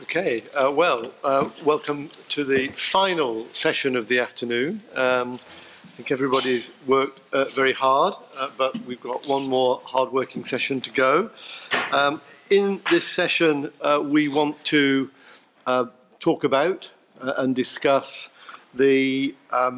Okay, welcome to the final session of the afternoon. I think everybody's worked very hard, but we've got one more hard-working session to go. In this session, we want to talk about and discuss the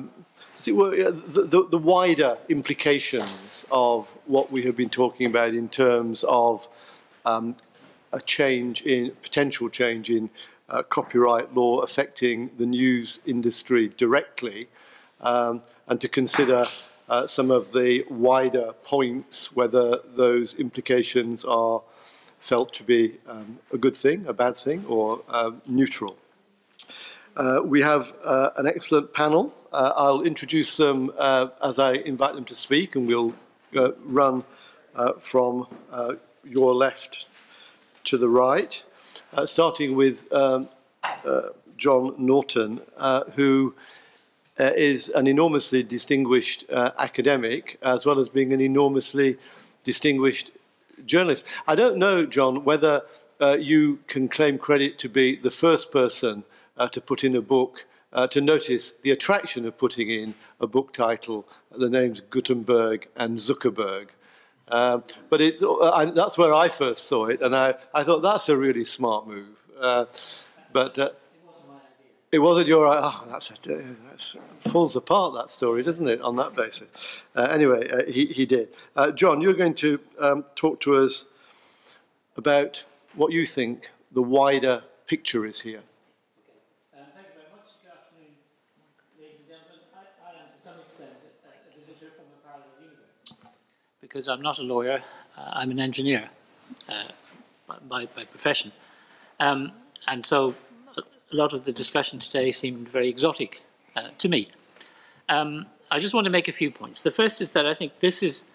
wider implications of what we have been talking about in terms of a potential change in copyright law affecting the news industry directly, and to consider some of the wider points, whether those implications are felt to be a good thing, a bad thing, or neutral. We have an excellent panel. I'll introduce them as I invite them to speak, and we'll run from your left to the right, starting with John Naughton, who is an enormously distinguished academic, as well as being an enormously distinguished journalist. I don't know, John, whether you can claim credit to be the first person to put in a book, to notice the attraction of putting in a book title, the names Gutenberg and Zuckerberg. But that's where I first saw it, and I thought that's a really smart move. But it wasn't my idea. It wasn't your idea. Oh, that falls apart, that story, doesn't it, on that basis? Anyway, he did. John, you're going to talk to us about what you think the wider picture is here. Thank you very much. Good afternoon, ladies and gentlemen. I am, to some extent, a visitor from a parallel universe, because I'm not a lawyer, I'm an engineer by profession. And so a lot of the discussion today seemed very exotic to me. I just want to make a few points. The first is that I think this is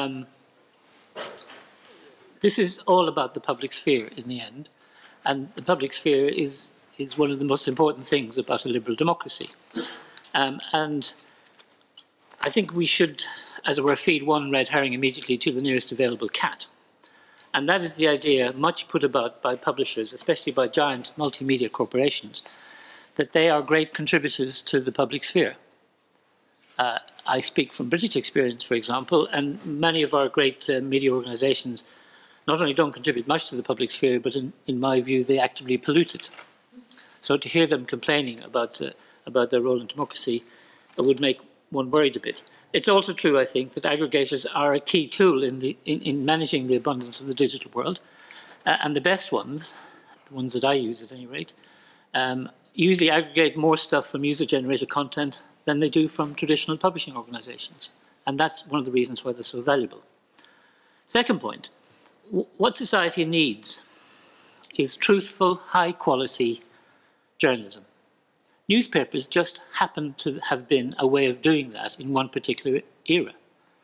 all about the public sphere in the end, and the public sphere is one of the most important things about a liberal democracy. And I think we should, as it were, feed one red herring immediately to the nearest available cat. And that is the idea, much put about by publishers, especially by giant multimedia corporations, that they are great contributors to the public sphere. I speak from British experience, for example, and many of our great media organisations not only don't contribute much to the public sphere, but in my view, they actively pollute it. So to hear them complaining about their role in democracy would make one worried a bit. It's also true, I think, that aggregators are a key tool in managing the abundance of the digital world. And the best ones, the ones that I use at any rate, usually aggregate more stuff from user-generated content than they do from traditional publishing organizations. And that's one of the reasons why they're so valuable. Second point, what society needs is truthful, high-quality journalism. Newspapers just happen to have been a way of doing that in one particular era.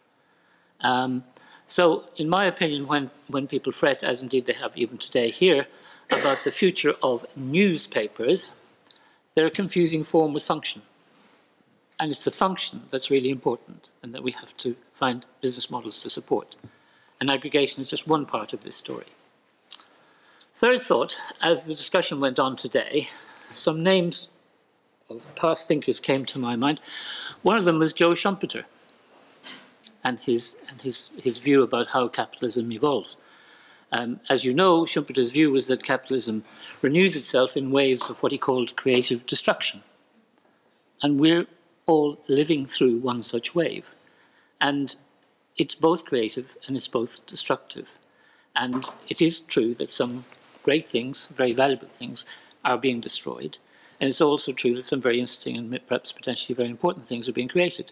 So, in my opinion, when people fret, as indeed they have even today here, about the future of newspapers, they're confusing form with function. And it's the function that's really important, and that we have to find business models to support. And aggregation is just one part of this story. Third thought, as the discussion went on today, some names of past thinkers came to my mind. One of them was Joe Schumpeter and his view about how capitalism evolves. As you know, Schumpeter's view was that capitalism renews itself in waves of what he called creative destruction. And we're all living through one such wave. And it's both creative and it's both destructive. And it is true that some great things, very valuable things, are being destroyed. And it's also true that some very interesting and perhaps potentially very important things are being created.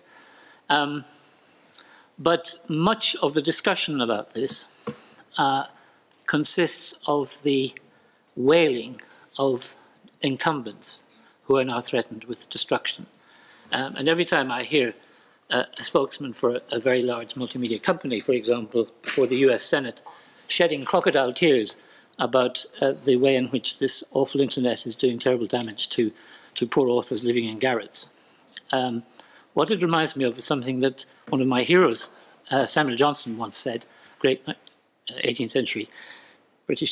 But much of the discussion about this consists of the wailing of incumbents who are now threatened with destruction. And every time I hear a spokesman for a very large multimedia company, for example, before the US Senate, shedding crocodile tears about the way in which this awful internet is doing terrible damage to poor authors living in garrets. What it reminds me of is something that one of my heroes, Samuel Johnson, once said, great 18th century British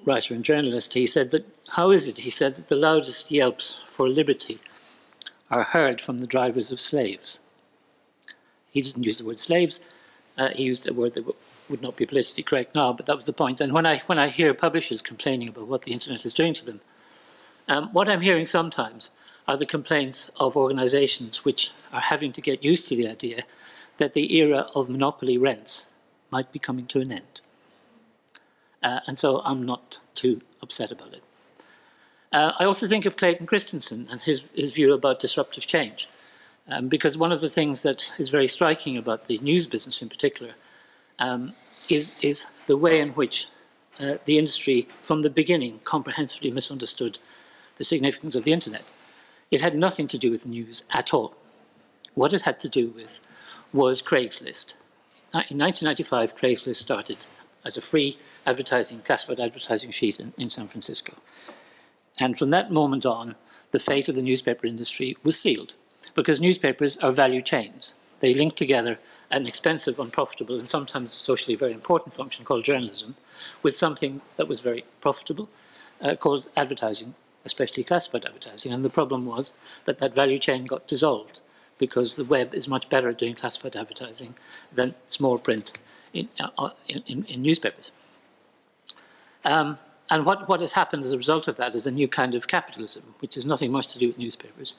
writer and journalist, he said that, how is it, he said, that the loudest yelps for liberty are heard from the drivers of slaves? He didn't use the word slaves. He used a word that would not be politically correct now, but that was the point. And when I hear publishers complaining about what the internet is doing to them, what I'm hearing sometimes are the complaints of organizations which are having to get used to the idea that the era of monopoly rents might be coming to an end. And so I'm not too upset about it. I also think of Clayton Christensen and his view about disruptive change. Because one of the things that is very striking about the news business in particular is the way in which the industry from the beginning comprehensively misunderstood the significance of the internet. It had nothing to do with the news at all. What it had to do with was Craigslist. In 1995, Craigslist started as a free advertising, classified advertising sheet in San Francisco. And from that moment on, the fate of the newspaper industry was sealed, because newspapers are value chains. They link together an expensive, unprofitable, and sometimes socially very important function called journalism with something that was very profitable, called advertising, especially classified advertising. And the problem was that that value chain got dissolved because the web is much better at doing classified advertising than small print in newspapers. And what has happened as a result of that is a new kind of capitalism, which has nothing much to do with newspapers.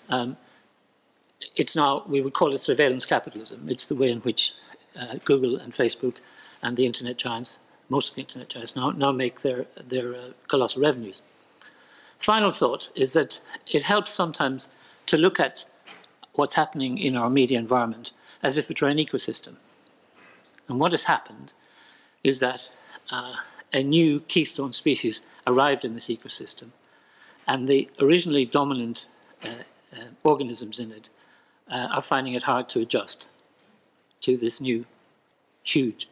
It's now, we would call it surveillance capitalism. It's the way in which Google and Facebook and the internet giants, most of the internet giants now make their colossal revenues. Final thought is that it helps sometimes to look at what's happening in our media environment as if it were an ecosystem. And what has happened is that a new keystone species arrived in this ecosystem, and the originally dominant organisms in it are finding it hard to adjust to this new, huge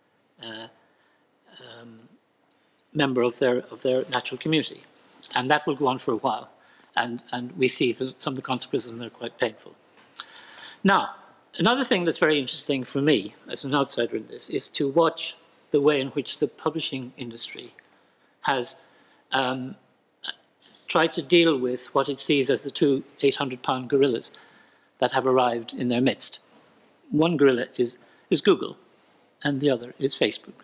member of their natural community. And that will go on for a while. And we see that some of the consequences, and they're quite painful. Now, another thing that's very interesting for me, as an outsider in this, is to watch the way in which the publishing industry has tried to deal with what it sees as the two 800-pound gorillas that have arrived in their midst. One gorilla is Google, and the other is Facebook.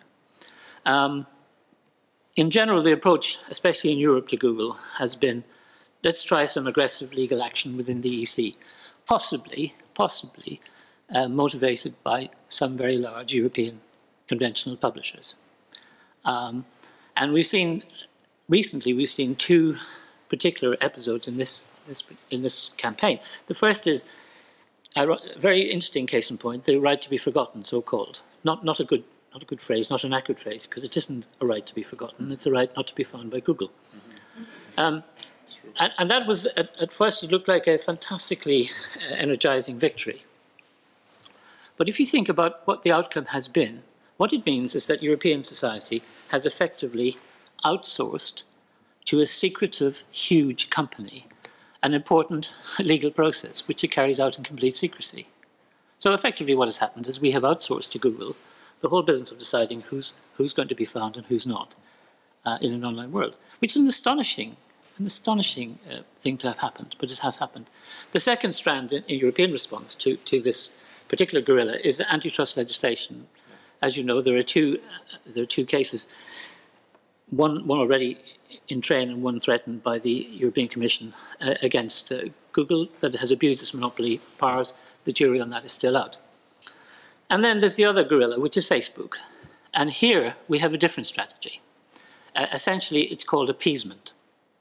In general, the approach, especially in Europe, to Google has been, let's try some aggressive legal action within the EC, possibly motivated by some very large European conventional publishers. And recently we've seen two particular episodes in this campaign. The first is a very interesting case in point, the right to be forgotten, so-called. Not a good phrase, not an accurate phrase, because it isn't a right to be forgotten, it's a right not to be found by Google. And that was, at first, it looked like a fantastically energizing victory. But if you think about what the outcome has been, what it means is that European society has effectively outsourced to a secretive, huge company an important legal process, which it carries out in complete secrecy. So effectively what has happened is we have outsourced to Google the whole business of deciding who's going to be found and who's not in an online world, which is an astonishing thing to have happened, but it has happened. The second strand in European response to this particular gorilla is antitrust legislation. As you know, there are two cases, one already in train and one threatened by the European Commission against Google that has abused its monopoly powers. The jury on that is still out. And then there's the other gorilla, which is Facebook. And here we have a different strategy. Essentially, it's called appeasement.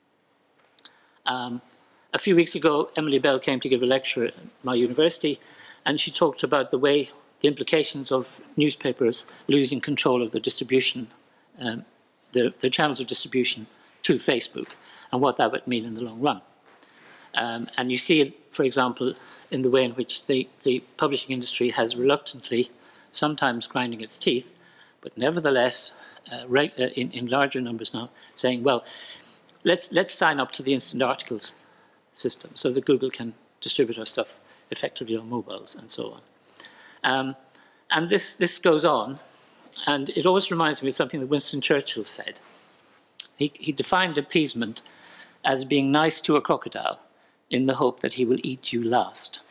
A few weeks ago, Emily Bell came to give a lecture at my university, and she talked about the implications of newspapers losing control of their distribution, their channels of distribution to Facebook, and what that would mean in the long run. And you see it, for example, in the way in which the publishing industry has reluctantly, sometimes grinding its teeth, but nevertheless, in larger numbers now, saying, well, let's sign up to the instant articles system so that Google can distribute our stuff effectively on mobiles and so on. And this goes on, and it always reminds me of something that Winston Churchill said. He defined appeasement as being nice to a crocodile in the hope that he will eat you last.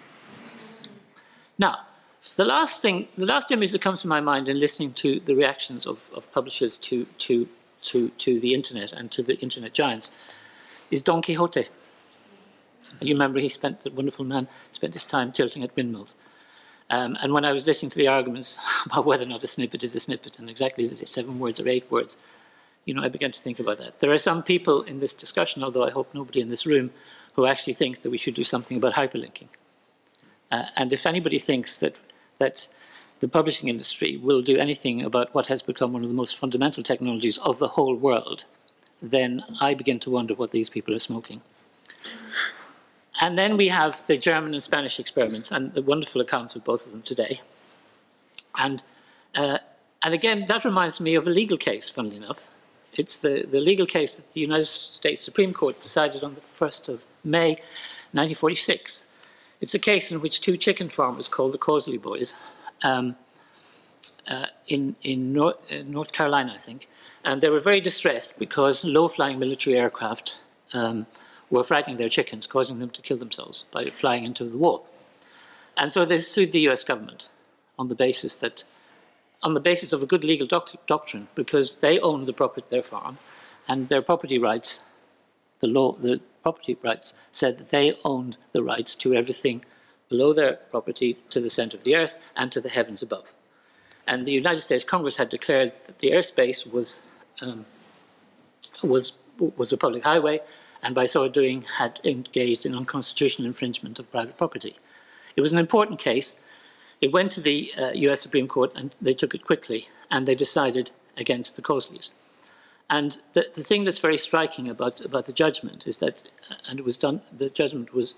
Now, the last image that comes to my mind in listening to the reactions of publishers to the internet and to the internet giants is Don Quixote. You remember the wonderful man spent his time tilting at windmills. And when I was listening to the arguments about whether or not a snippet is a snippet, and exactly is it 7 words or 8 words, I began to think about that. There are some people in this discussion, although I hope nobody in this room, who actually thinks that we should do something about hyperlinking. And if anybody thinks that the publishing industry will do anything about what has become one of the most fundamental technologies of the whole world, then I begin to wonder what these people are smoking. And then we have the German and Spanish experiments and the wonderful accounts of both of them today. And again, that reminds me of a legal case, funnily enough. It's the legal case that the United States Supreme Court decided on the 1st of May, 1946. It's a case in which 2 chicken farmers called the Causley Boys in North Carolina, I think. And they were very distressed because low-flying military aircraft were frightening their chickens, causing them to kill themselves by flying into the wall. And so they sued the US government on the basis of a good legal doctrine, because they owned their farm, and their property rights, the property rights said that they owned the rights to everything below their property, to the center of the earth, and to the heavens above. And the United States Congress had declared that the airspace was a public highway, and by so doing had engaged in unconstitutional infringement of private property. It was an important case. It went to the US Supreme Court, and they took it quickly, and they decided against the Causleys. And the thing that's very striking about the judgment is that, and it was done, the judgment was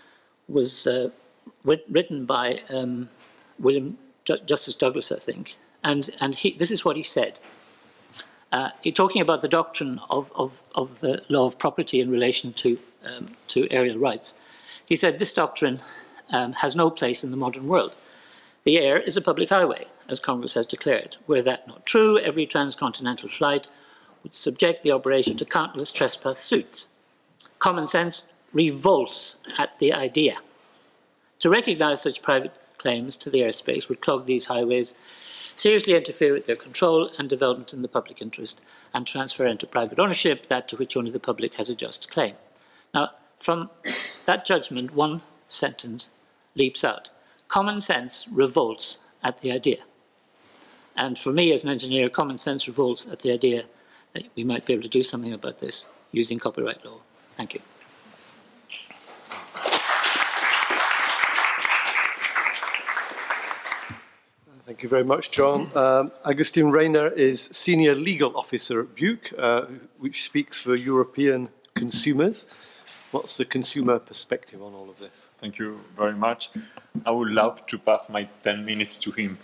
written by Justice Douglas, I think, and this is what he said. Talking about the doctrine of the law of property in relation to aerial rights, he said this doctrine has no place in the modern world. The air is a public highway, as Congress has declared. Were that not true, every transcontinental flight would subject the operation to countless trespass suits. Common sense revolts at the idea. To recognize such private claims to the airspace would clog these highways, seriously interfere with their control and development in the public interest, and transfer into private ownership that to which only the public has a just claim. Now, from that judgment, one sentence leaps out. Common sense revolts at the idea. And for me as an engineer, common sense revolts at the idea that we might be able to do something about this using copyright law. Thank you. Thank you very much, John. Agustín Reyna is Senior Legal Officer at BEUC, which speaks for European consumers. What's the consumer perspective on all of this? Thank you very much. I would love to pass my 10 minutes to him.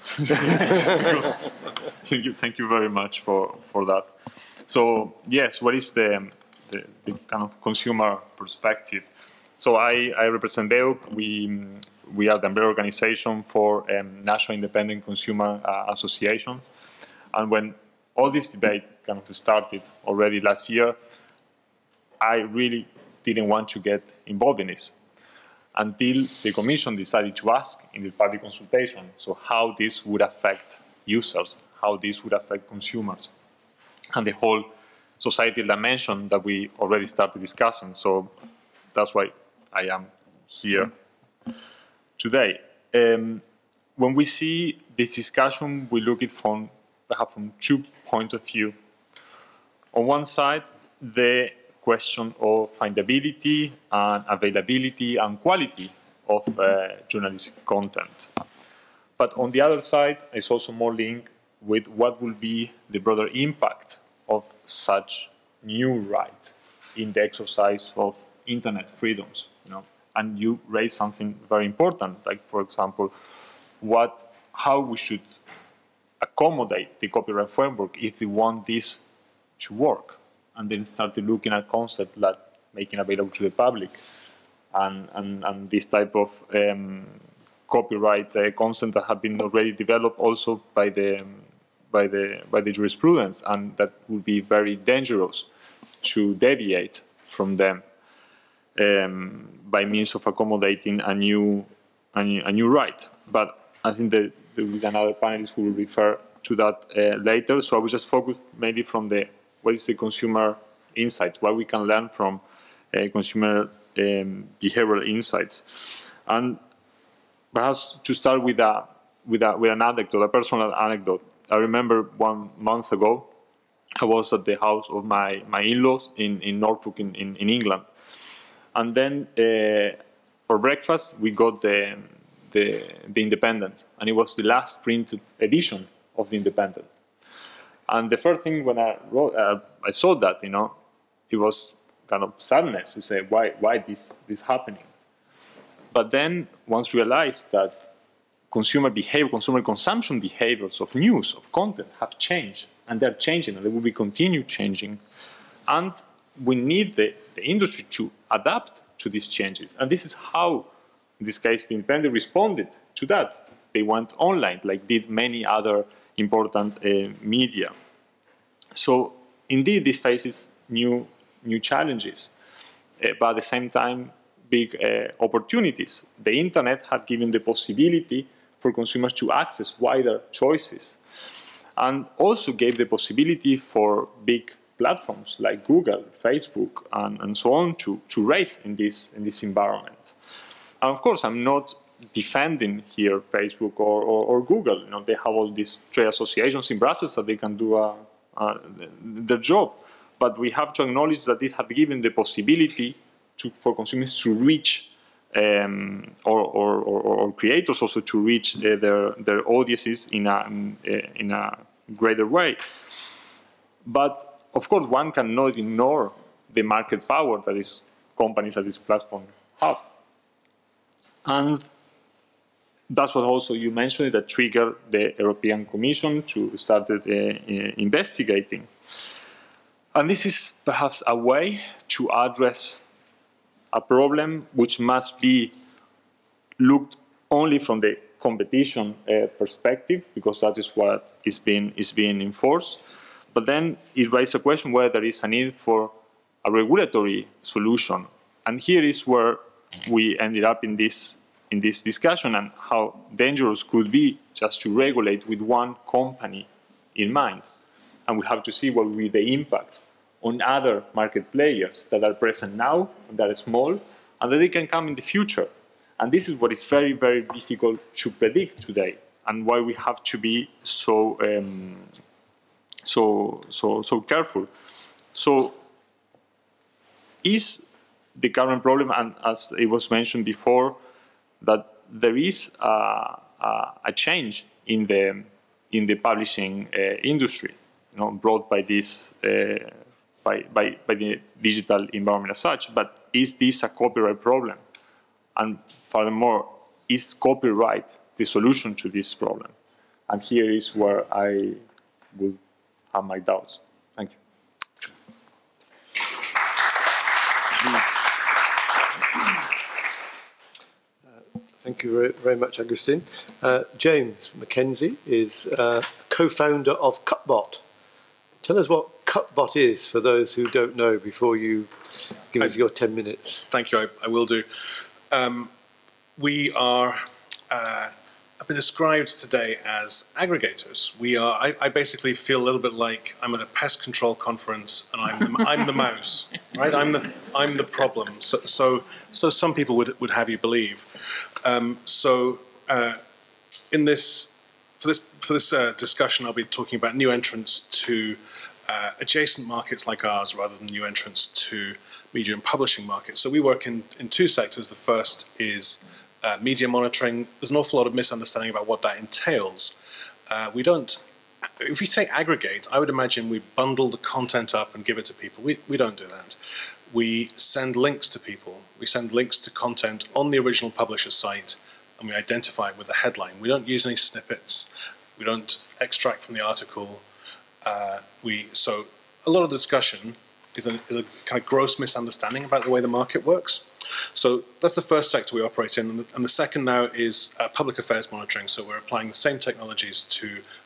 Thank you very much for that. So, yes, what is the kind of consumer perspective? So I represent BEUC. We are the umbrella organization for national independent consumer associations. And when all this debate kind of started already last year, I really didn't want to get involved in this until the Commission decided to ask in the public consultation, so how this would affect users, how this would affect consumers, and the whole societal dimension that we already started discussing. So that's why I am here today. When we see this discussion, we look at it perhaps from 2 points of view. On one side, the question of findability and availability and quality of journalistic content. But on the other side, it's also more linked with what will be the broader impact of such new right in the exercise of internet freedoms. And you raise something very important, like, for example, how we should accommodate the copyright framework if we want this to work, and then start looking at concepts like making available to the public and this type of copyright concept that have been already developed also by the by the jurisprudence, and that would be very dangerous to deviate from them by means of accommodating a new right. But I think that there will be another panelist who will refer to that later. So I will just focus mainly from what is the consumer insights, what we can learn from consumer behavioral insights. And perhaps to start with an anecdote, a personal anecdote. I remember 1 month ago, I was at the house of my in-laws in Norfolk in England. And then for breakfast, we got the Independent, and it was the last printed edition of the Independent. And the first thing when I saw that, it was kind of sadness to say, why this happening? But then once realized that consumer behavior, consumer consumption behaviors of news, of content have changed, and they're changing, and they will be continue changing. And we need the industry to adapt to these changes. And this is how, in this case, the Independent responded to that. They went online, like did many other important media. So indeed, this faces new challenges, but at the same time, big opportunities. The internet had given the possibility for consumers to access wider choices, and also gave the possibility for big platforms like Google, Facebook, and so on to race in this environment. And of course, I'm not defending here Facebook or Google. They have all these trade associations in Brussels that they can do their job. But we have to acknowledge that this has given the possibility for consumers to reach, or creators also to reach their audiences in a greater way. But of course, one cannot ignore the market power that these companies at this platform have. And that's what also you mentioned that triggered the European Commission to start investigating. And this is perhaps a way to address a problem which must be looked only from the competition perspective, because that is what is being enforced. But then it raises a question whether there is a need for a regulatory solution. And here is where we ended up in this discussion, and how dangerous could be just to regulate with one company in mind. And we have to see what will be the impact on other market players that are present now, that are small, and that they can come in the future. And this is what is very, very difficult to predict today, and why we have to be so careful. So, is the current problem, and as it was mentioned before, that there is a change in the publishing industry, brought by this by the digital environment as such. But is this a copyright problem? And furthermore, is copyright the solution to this problem? And here is where I will have my doubts. Thank you. Thank you very much, Agustín. James Mackenzie is co-founder of Cutbot. Tell us what Cutbot is for those who don't know before you give us your 10 minutes. Thank you, I will do. We are, I've been described today as aggregators. I basically feel a little bit like I'm at a pest control conference and I'm the mouse, right? I'm the problem. So some people would have you believe. For this discussion, I'll be talking about new entrants to adjacent markets like ours, rather than new entrants to media and publishing markets. So we work in two sectors. The first is media monitoring. There's an awful lot of misunderstanding about what that entails. If we say aggregate, I would imagine we bundle the content up and give it to people. We don't do that. We send links to people. We send links to content on the original publisher's site, and we identify it with a headline. We don't use any snippets. We don't extract from the article. So a lot of the discussion is a kind of gross misunderstanding about the way the market works. So that's the first sector we operate in. And the second now is public affairs monitoring. So we're applying the same technologies to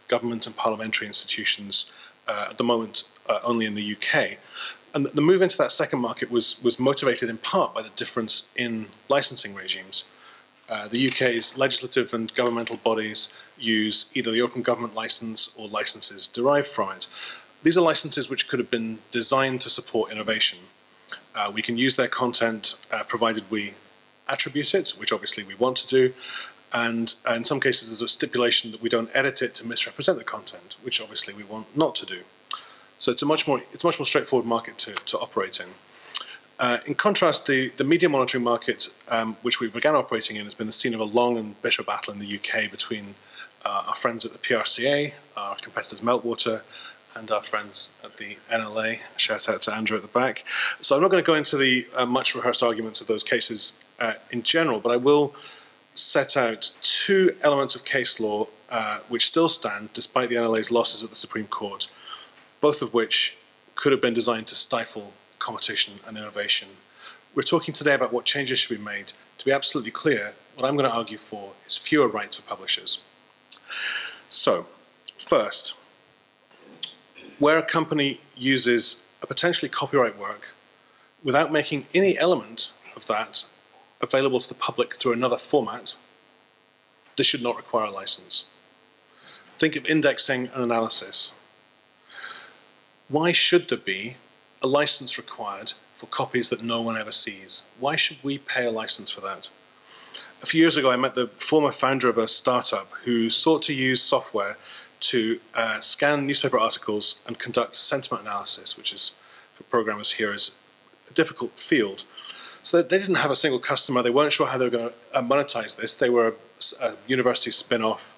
government and parliamentary institutions, at the moment only in the UK. And the move into that second market was motivated in part by the difference in licensing regimes. The UK's legislative and governmental bodies use either the open government license or licenses derived from it. These are licenses which could have been designed to support innovation. We can use their content provided we attribute it, which obviously we want to do, and in some cases there's a stipulation that we don't edit it to misrepresent the content, which obviously we want not to do. So it's a much more straightforward market to operate in. In contrast, the media monitoring market, which we began operating in, has been the scene of a long and bitter battle in the UK between our friends at the PRCA, our competitors Meltwater, and our friends at the NLA. Shout out to Andrew at the back. So I'm not going to go into the much rehearsed arguments of those cases in general, but I will set out two elements of case law which still stand despite the NLA's losses at the Supreme Court, both of which could have been designed to stifle competition and innovation. We're talking today about what changes should be made. To be absolutely clear, what I'm going to argue for is fewer rights for publishers. So, first, where a company uses a potentially copyright work without making any element of that available to the public through another format, this should not require a license. Think of indexing and analysis. Why should there be a license required for copies that no one ever sees? Why should we pay a license for that? A few years ago, I met the former founder of a startup who sought to use software to scan newspaper articles and conduct sentiment analysis, which is, for programmers here, is a difficult field. So they didn't have a single customer. They weren't sure how they were going to monetize this. They were a university spin-off.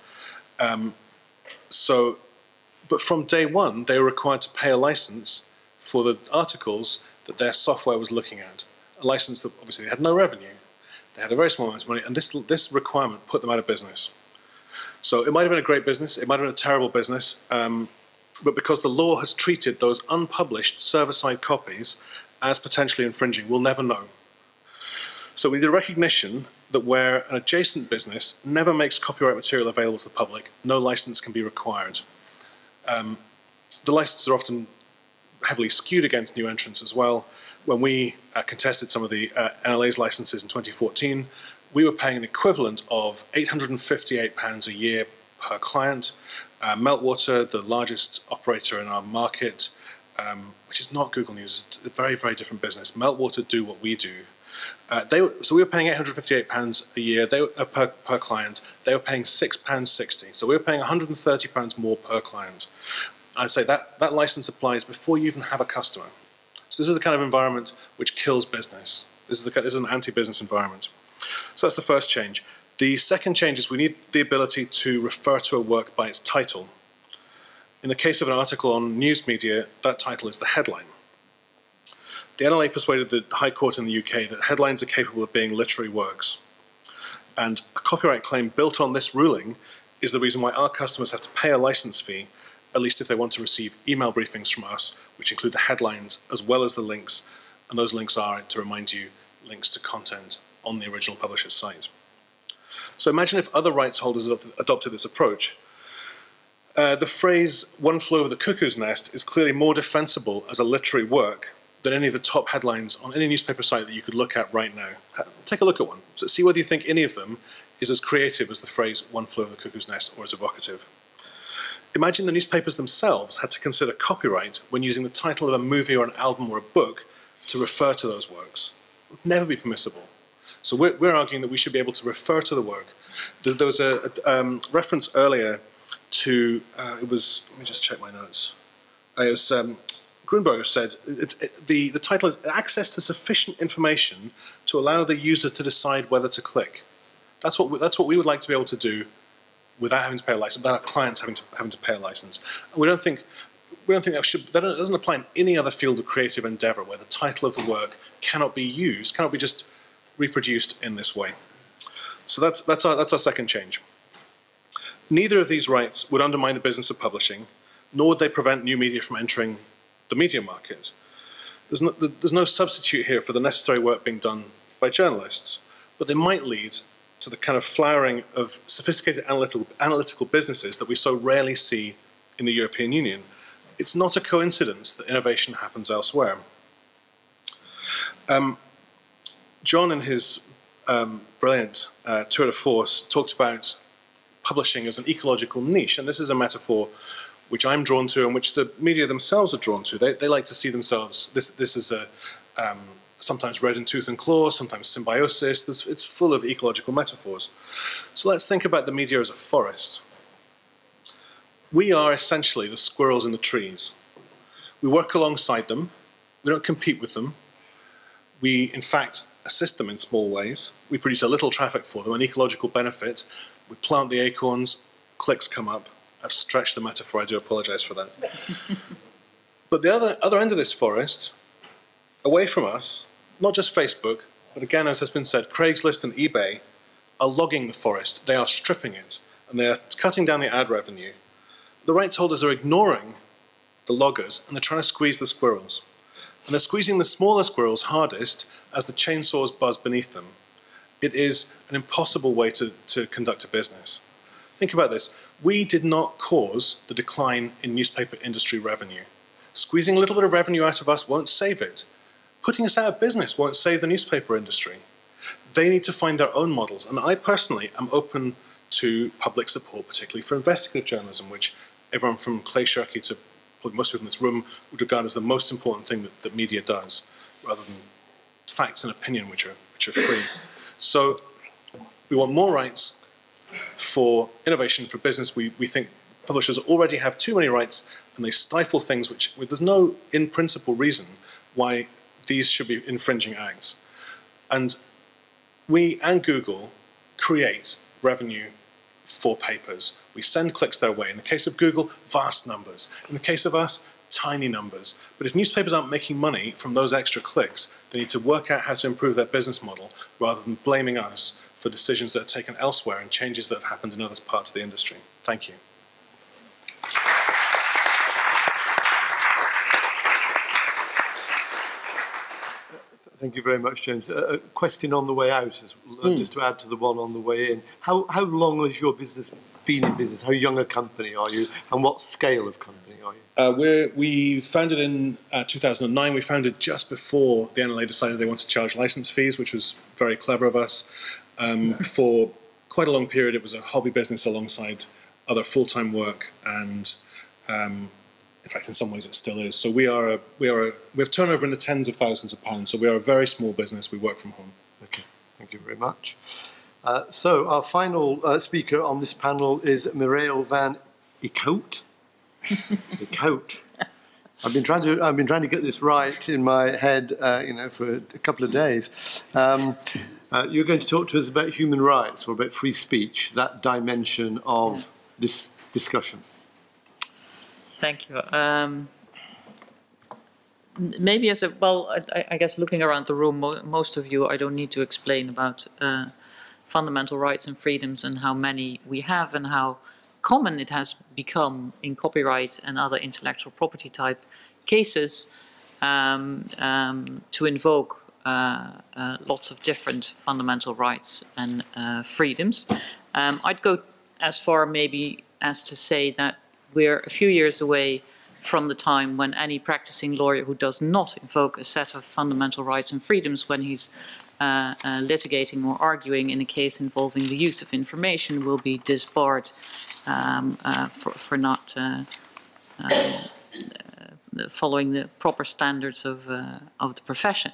But from day one, they were required to pay a license for the articles that their software was looking at. A license that obviously they had no revenue. They had a very small amount of money, and this requirement put them out of business. So it might have been a great business, it might have been a terrible business, but because the law has treated those unpublished server-side copies as potentially infringing, we'll never know. So we need a recognition that where an adjacent business never makes copyright material available to the public, no license can be required. The licenses are often heavily skewed against new entrants as well. When we contested some of the NLA's licenses in 2014, we were paying an equivalent of £858 a year per client. Meltwater, the largest operator in our market, which is not Google News, it's a very, very different business. Meltwater do what we do. So we were paying £858 a year per client. They were paying £6.60. So we were paying £130 more per client. I'd say that license applies before you even have a customer. So this is the kind of environment which kills business. This is an anti-business environment. So that's the first change. The second change is we need the ability to refer to a work by its title. In the case of an article on news media, that title is the headline. The NLA persuaded the High Court in the UK that headlines are capable of being literary works. And a copyright claim built on this ruling is the reason why our customers have to pay a license fee, at least if they want to receive email briefings from us, which include the headlines as well as the links. And those links are, to remind you, links to content on the original publisher's site. So imagine if other rights holders adopted this approach. The phrase, "one flew over the cuckoo's nest," is clearly more defensible as a literary work than any of the top headlines on any newspaper site that you could look at right now. Take a look at one. So see whether you think any of them is as creative as the phrase, "one flew over the cuckoo's nest," or as evocative. Imagine the newspapers themselves had to consider copyright when using the title of a movie or an album or a book to refer to those works. It would never be permissible. So we're arguing that we should be able to refer to the work. There was a reference earlier to, let me just check my notes. It was, Grunberger said, the title is "Access to Sufficient Information to Allow the User to Decide Whether to Click." That's what we would like to be able to do without having to pay a license, without our clients having to pay a license. And we don't think that doesn't apply in any other field of creative endeavour where the title of the work cannot be used, cannot be just reproduced in this way. So that's our second change. Neither of these rights would undermine the business of publishing, nor would they prevent new media from entering the media market. There's no substitute here for the necessary work being done by journalists, but they might lead to to the kind of flowering of sophisticated analytical businesses that we so rarely see in the European Union, it's not a coincidence that innovation happens elsewhere. John, in his brilliant tour de force, talked about publishing as an ecological niche, and this is a metaphor which I'm drawn to and which the media themselves are drawn to. They like to see themselves, this is a sometimes red in tooth and claw, sometimes symbiosis. It's full of ecological metaphors. So let's think about the media as a forest. We are essentially the squirrels in the trees. We work alongside them. We don't compete with them. We, in fact, assist them in small ways. We produce a little traffic for them, an ecological benefit. We plant the acorns, clicks come up. I've stretched the metaphor, I do apologize for that. But the other end of this forest, away from us, not just Facebook, but again, as has been said, Craigslist and eBay are logging the forest. They are stripping it, and they are cutting down the ad revenue. The rights holders are ignoring the loggers, and they're trying to squeeze the squirrels. And they're squeezing the smaller squirrels hardest as the chainsaws buzz beneath them. It is an impossible way to conduct a business. Think about this. We did not cause the decline in newspaper industry revenue. Squeezing a little bit of revenue out of us won't save it. Putting us out of business won't save the newspaper industry. They need to find their own models, and I personally am open to public support, particularly for investigative journalism, which everyone from Clay Shirky to most people in this room would regard as the most important thing that media does, rather than facts and opinion, which are free. So we want more rights for innovation, for business. We think publishers already have too many rights, and they stifle things which there's no in principle reason why these should be infringing acts. And we and Google create revenue for papers. We send clicks their way. In the case of Google, vast numbers. In the case of us, tiny numbers. But if newspapers aren't making money from those extra clicks, they need to work out how to improve their business model rather than blaming us for decisions that are taken elsewhere and changes that have happened in other parts of the industry. Thank you. Thank you very much, James. A question on the way out, just to add to the one on the way in. How long has your business been in business? How young a company are you, and what scale of company are you? We founded in 2009. We founded just before the NLA decided they wanted to charge license fees, which was very clever of us. For quite a long period, it was a hobby business alongside other full-time work, and in fact, in some ways, it still is. So we have turnover in the tens of thousands of pounds. So we are a very small business. We work from home. Okay, thank you very much. So our final speaker on this panel is Mireille van Eechoud. Eechoud. I've been trying to get this right in my head, for a couple of days. You're going to talk to us about human rights or about free speech, that dimension of this discussion. Thank you. Maybe I guess looking around the room, most of you, I don't need to explain about fundamental rights and freedoms and how many we have and how common it has become in copyright and other intellectual property type cases to invoke lots of different fundamental rights and freedoms. I'd go as far maybe as to say that we're a few years away from the time when any practicing lawyer who does not invoke a set of fundamental rights and freedoms when he's litigating or arguing in a case involving the use of information will be disbarred for not following the proper standards of the profession.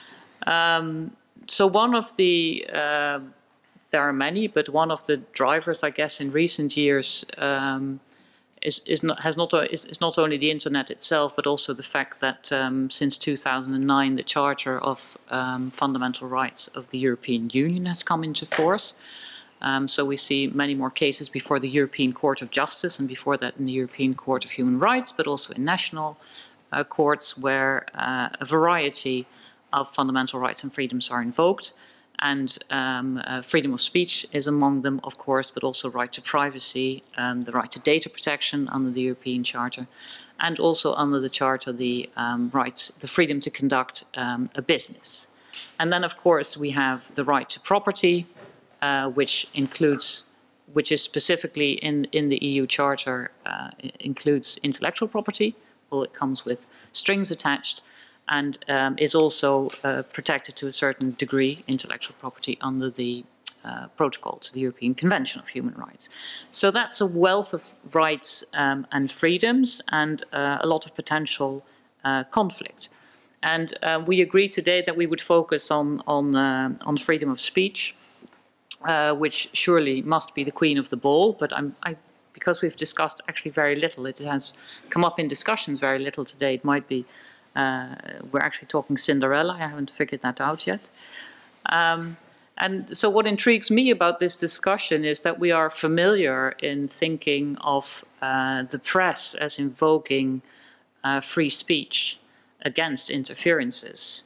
So one of the, there are many, but one of the drivers, I guess, in recent years is not only the internet itself, but also the fact that since 2009, the Charter of Fundamental Rights of the European Union has come into force. So we see many more cases before the European Court of Justice and before that in the European Court of Human Rights, but also in national courts where a variety of fundamental rights and freedoms are invoked. And freedom of speech is among them, of course, but also right to privacy, the right to data protection under the European Charter, and also under the Charter the freedom to conduct a business. And then, of course, we have the right to property, which is specifically in the EU Charter, includes intellectual property. Well, it comes with strings attached, and is also protected to a certain degree, intellectual property, under the protocol to the European Convention of Human Rights. So that's a wealth of rights and freedoms, and a lot of potential conflict. And we agreed today that we would focus on freedom of speech, which surely must be the queen of the ball. But because we've discussed actually very little, it has come up in discussions very little today. It might be we're actually talking Cinderella. I haven't figured that out yet. And so what intrigues me about this discussion is that we are familiar in thinking of the press as invoking free speech against interferences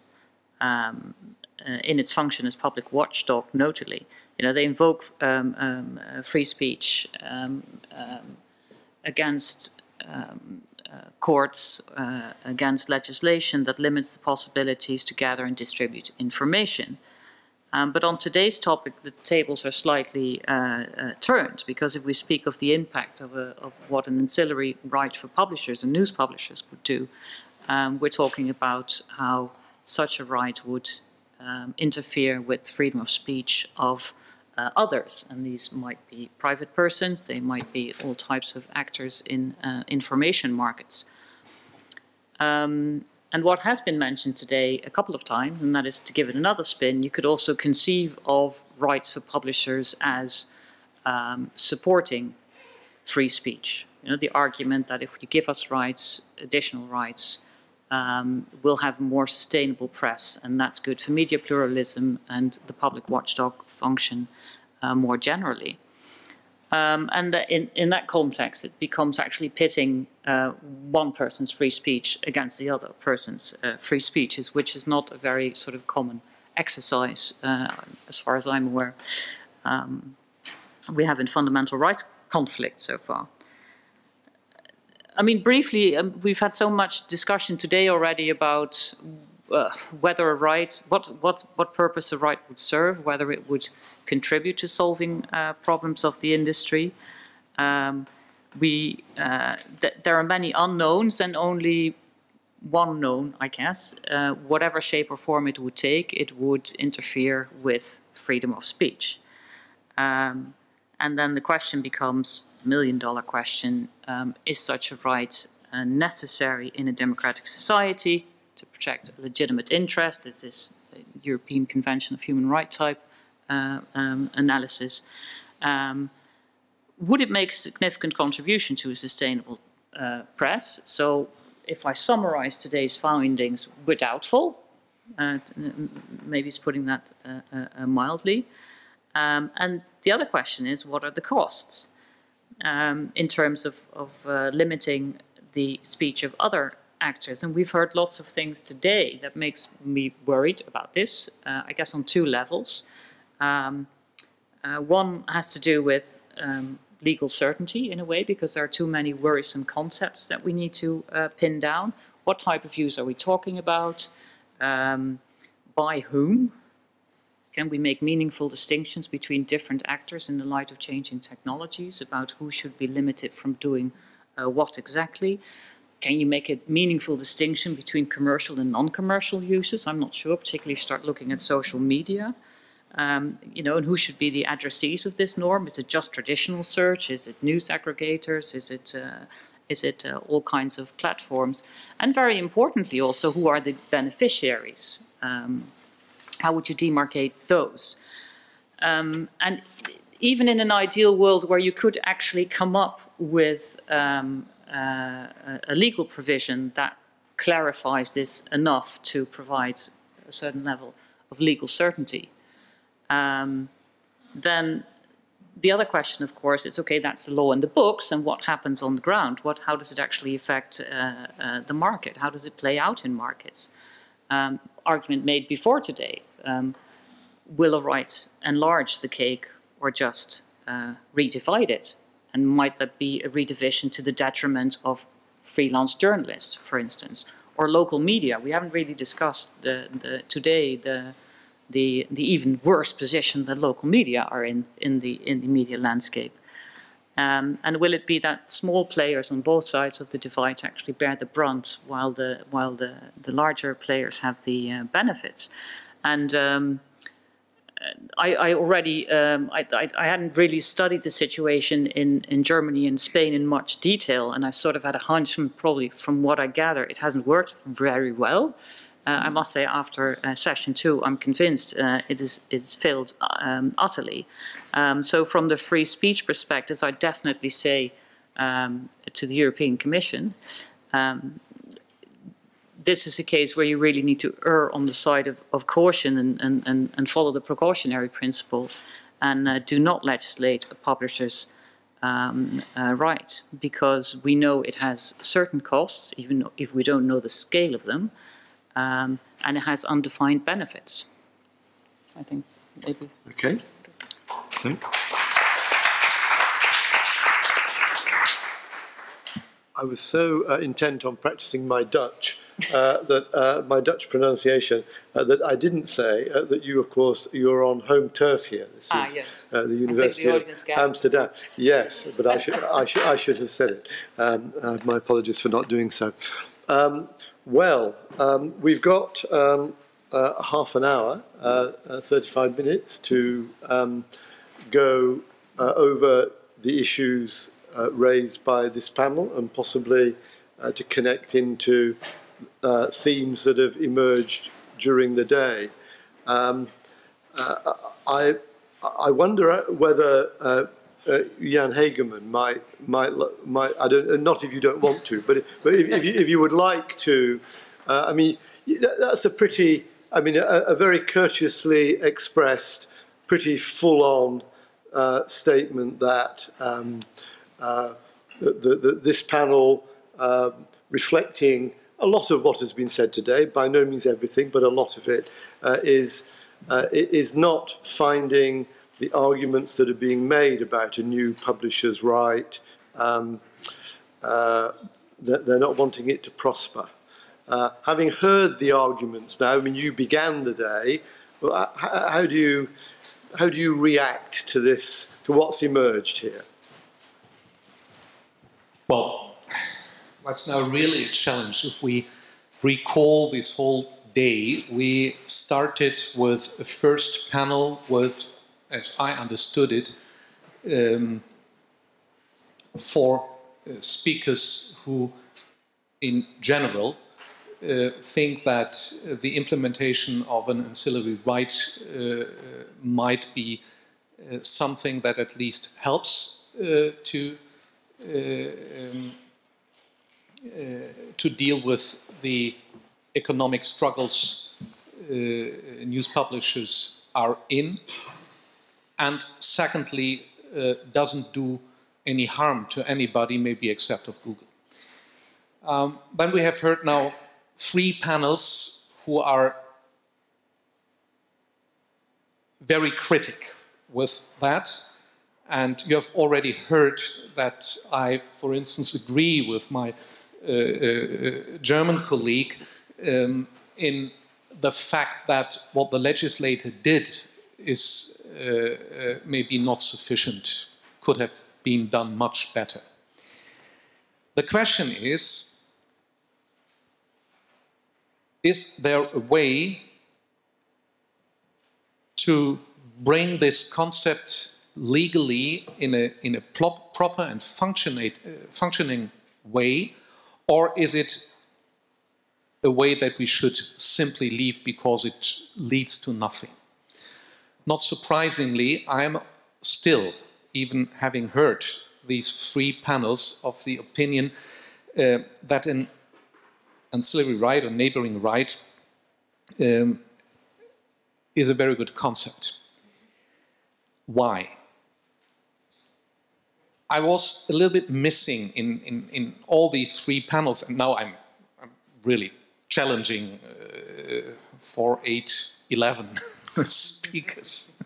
in its function as public watchdog, notably. You know, they invoke free speech against courts, against legislation that limits the possibilities to gather and distribute information. But on today's topic, the tables are slightly turned, because if we speak of the impact of what an ancillary right for publishers and news publishers would do, we're talking about how such a right would interfere with freedom of speech of others. And these might be private persons, they might be all types of actors in information markets. And what has been mentioned today a couple of times, and that is, to give it another spin, you could also conceive of rights for publishers as supporting free speech. You know, the argument that if you give us rights, additional rights, we'll have a more sustainable press, and that's good for media pluralism and the public watchdog function more generally. And that in that context, it becomes actually pitting one person's free speech against the other person's free speech, which is not a very sort of common exercise, as far as I'm aware. We have in fundamental rights conflict so far. I mean, briefly, we've had so much discussion today already about whether a right, what purpose a right would serve, whether it would contribute to solving problems of the industry. There are many unknowns and only one known, I guess. Whatever shape or form it would take, it would interfere with freedom of speech. And then the question becomes, the million-dollar question, is such a right necessary in a democratic society to protect a legitimate interest? This is the European Convention of Human Rights type analysis. Would it make a significant contribution to a sustainable press? So if I summarize today's findings, we're doubtful. Maybe it's putting that mildly. And the other question is, what are the costs in terms of limiting the speech of other actors? And we've heard lots of things today that makes me worried about this, I guess on two levels. One has to do with legal certainty in a way, because there are too many worrisome concepts that we need to pin down. What type of use are we talking about? By whom? Can we make meaningful distinctions between different actors in the light of changing technologies about who should be limited from doing what exactly? Can you make a meaningful distinction between commercial and non-commercial uses? I'm not sure, particularly if you start looking at social media. You know, and who should be the addressees of this norm? Is it just traditional search? Is it news aggregators? Is it all kinds of platforms? And very importantly also, who are the beneficiaries? How would you demarcate those? And even in an ideal world where you could actually come up with a legal provision that clarifies this enough to provide a certain level of legal certainty, then the other question, of course, is, okay, that's the law in the books, and what happens on the ground? How does it actually affect the market? How does it play out in markets? Argument made before today. Will a right enlarge the cake or just redivide it? And might that be a redivision to the detriment of freelance journalists, for instance, or local media? We haven't really discussed today the even worse position that local media are in the media landscape. And will it be that small players on both sides of the divide actually bear the brunt, while the larger players have the benefits? And I already I hadn't really studied the situation in Germany and Spain in much detail, and I sort of had a hunch probably from what I gather it hasn't worked very well. I must say, after session 2, I'm convinced it's failed utterly. So from the free speech perspective, I definitely say to the European Commission, this is a case where you really need to err on the side of caution and follow the precautionary principle, and do not legislate a publisher's right, because we know it has certain costs, even if we don't know the scale of them, and it has undefined benefits. I think maybe. Okay. I was so intent on practicing my Dutch, my Dutch pronunciation, that I didn't say that you, of course, you're on home turf here. This is yes. The University of Amsterdam. Yes, but I should have said it. My apologies for not doing so. We've got half an hour, 35 minutes to go over the issues raised by this panel, and possibly to connect into themes that have emerged during the day. I wonder whether Jan Hegemann might I don't, not if you don't want to, but if you would like to. I mean, that's a pretty, I mean, a very courteously expressed, pretty full-on statement that this panel, reflecting a lot of what has been said today, by no means everything, but a lot of it, is not finding the arguments that are being made about a new publisher's right, that they're not wanting it to prosper. Having heard the arguments now, I mean, you began the day, how do you react to this, to what's emerged here? Well, that's now really a challenge. If we recall this whole day, we started with a first panel with, as I understood it, 4 speakers who, in general, think that the implementation of an ancillary right might be something that at least helps to deal with the economic struggles news publishers are in, and secondly, doesn't do any harm to anybody, maybe except of Google. Then we have heard now 3 panels who are very critic with that. And you have already heard that I, for instance, agree with my German colleague in the fact that what the legislator did is maybe not sufficient, could have been done much better. The question is there a way to bring this concept legally in a proper and functioning way, or is it a way that we should simply leave because it leads to nothing? Not surprisingly, I am still, even having heard these 3 panels, of the opinion that an ancillary right or neighboring right is a very good concept. Why? I was a little bit missing in all these 3 panels, and now I'm really challenging 4, 8, 11 speakers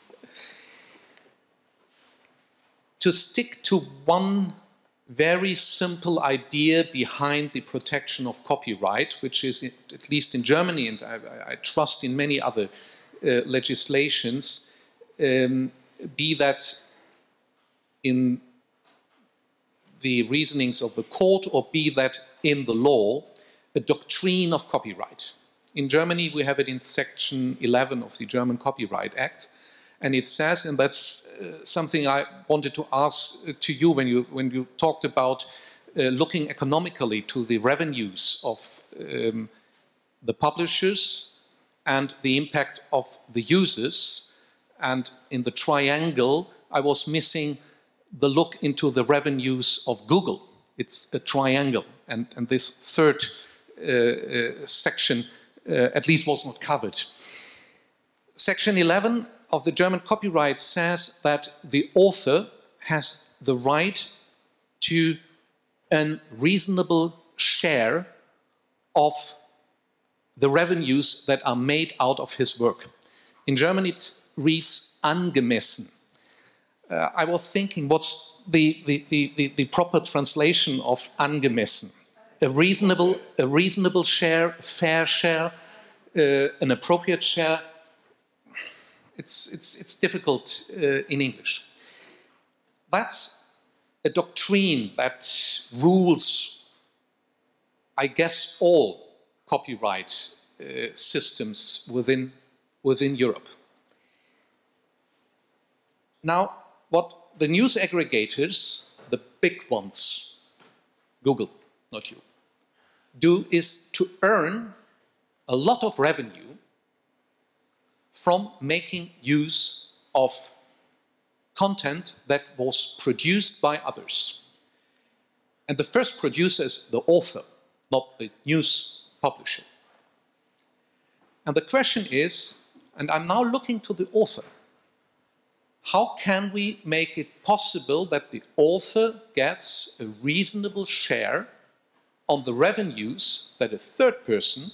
to stick to one very simple idea behind the protection of copyright, which is, at least in Germany, and I trust in many other legislations, be that in the reasonings of the court or be that in the law, a doctrine of copyright. In Germany, we have it in Section 11 of the German Copyright Act, and it says, and that's something I wanted to ask to you when you talked about looking economically to the revenues of the publishers and the impact of the users. And in the triangle, I was missing the look into the revenues of Google. It's a triangle, and this third section at least was not covered. Section 11 of the German copyright says that the author has the right to a reasonable share of the revenues that are made out of his work. In German it reads angemessen. I was thinking, what's the proper translation of angemessen? A reasonable share, a fair share, an appropriate share. It's difficult in English. That's a doctrine that rules, I guess, all copyright systems within Europe. Now, what the news aggregators, the big ones, Google, not you, do is to earn a lot of revenue from making use of content that was produced by others. And the first producer is the author, not the news publisher. And the question is, and I'm now looking to the author, how can we make it possible that the author gets a reasonable share on the revenues that a third person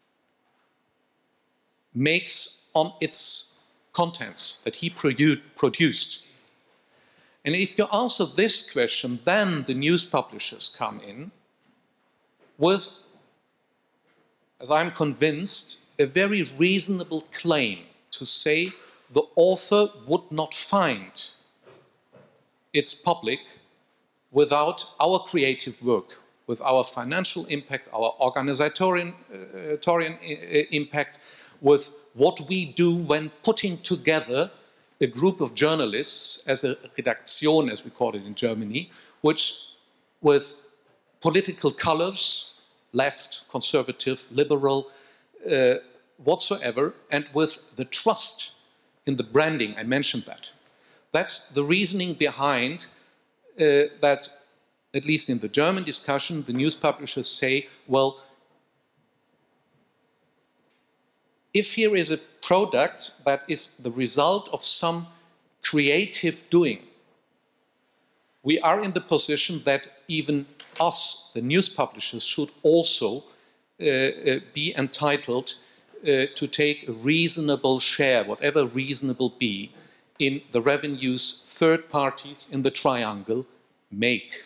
makes on its contents that he produced? And if you answer this question, then the news publishers come in with, as I'm convinced, a very reasonable claim to say the author would not find its public without our creative work, with our financial impact, our organizatorial impact, with what we do when putting together a group of journalists as a Redaktion, as we call it in Germany, which with political colors, left, conservative, liberal, whatsoever, and with the trust in the branding, I mentioned that. That's the reasoning behind that, at least in the German discussion, the news publishers say, well, if here is a product that is the result of some creative doing, we are in the position that even us, the news publishers, should also be entitled to take a reasonable share, whatever reasonable be, in the revenues third parties in the triangle make.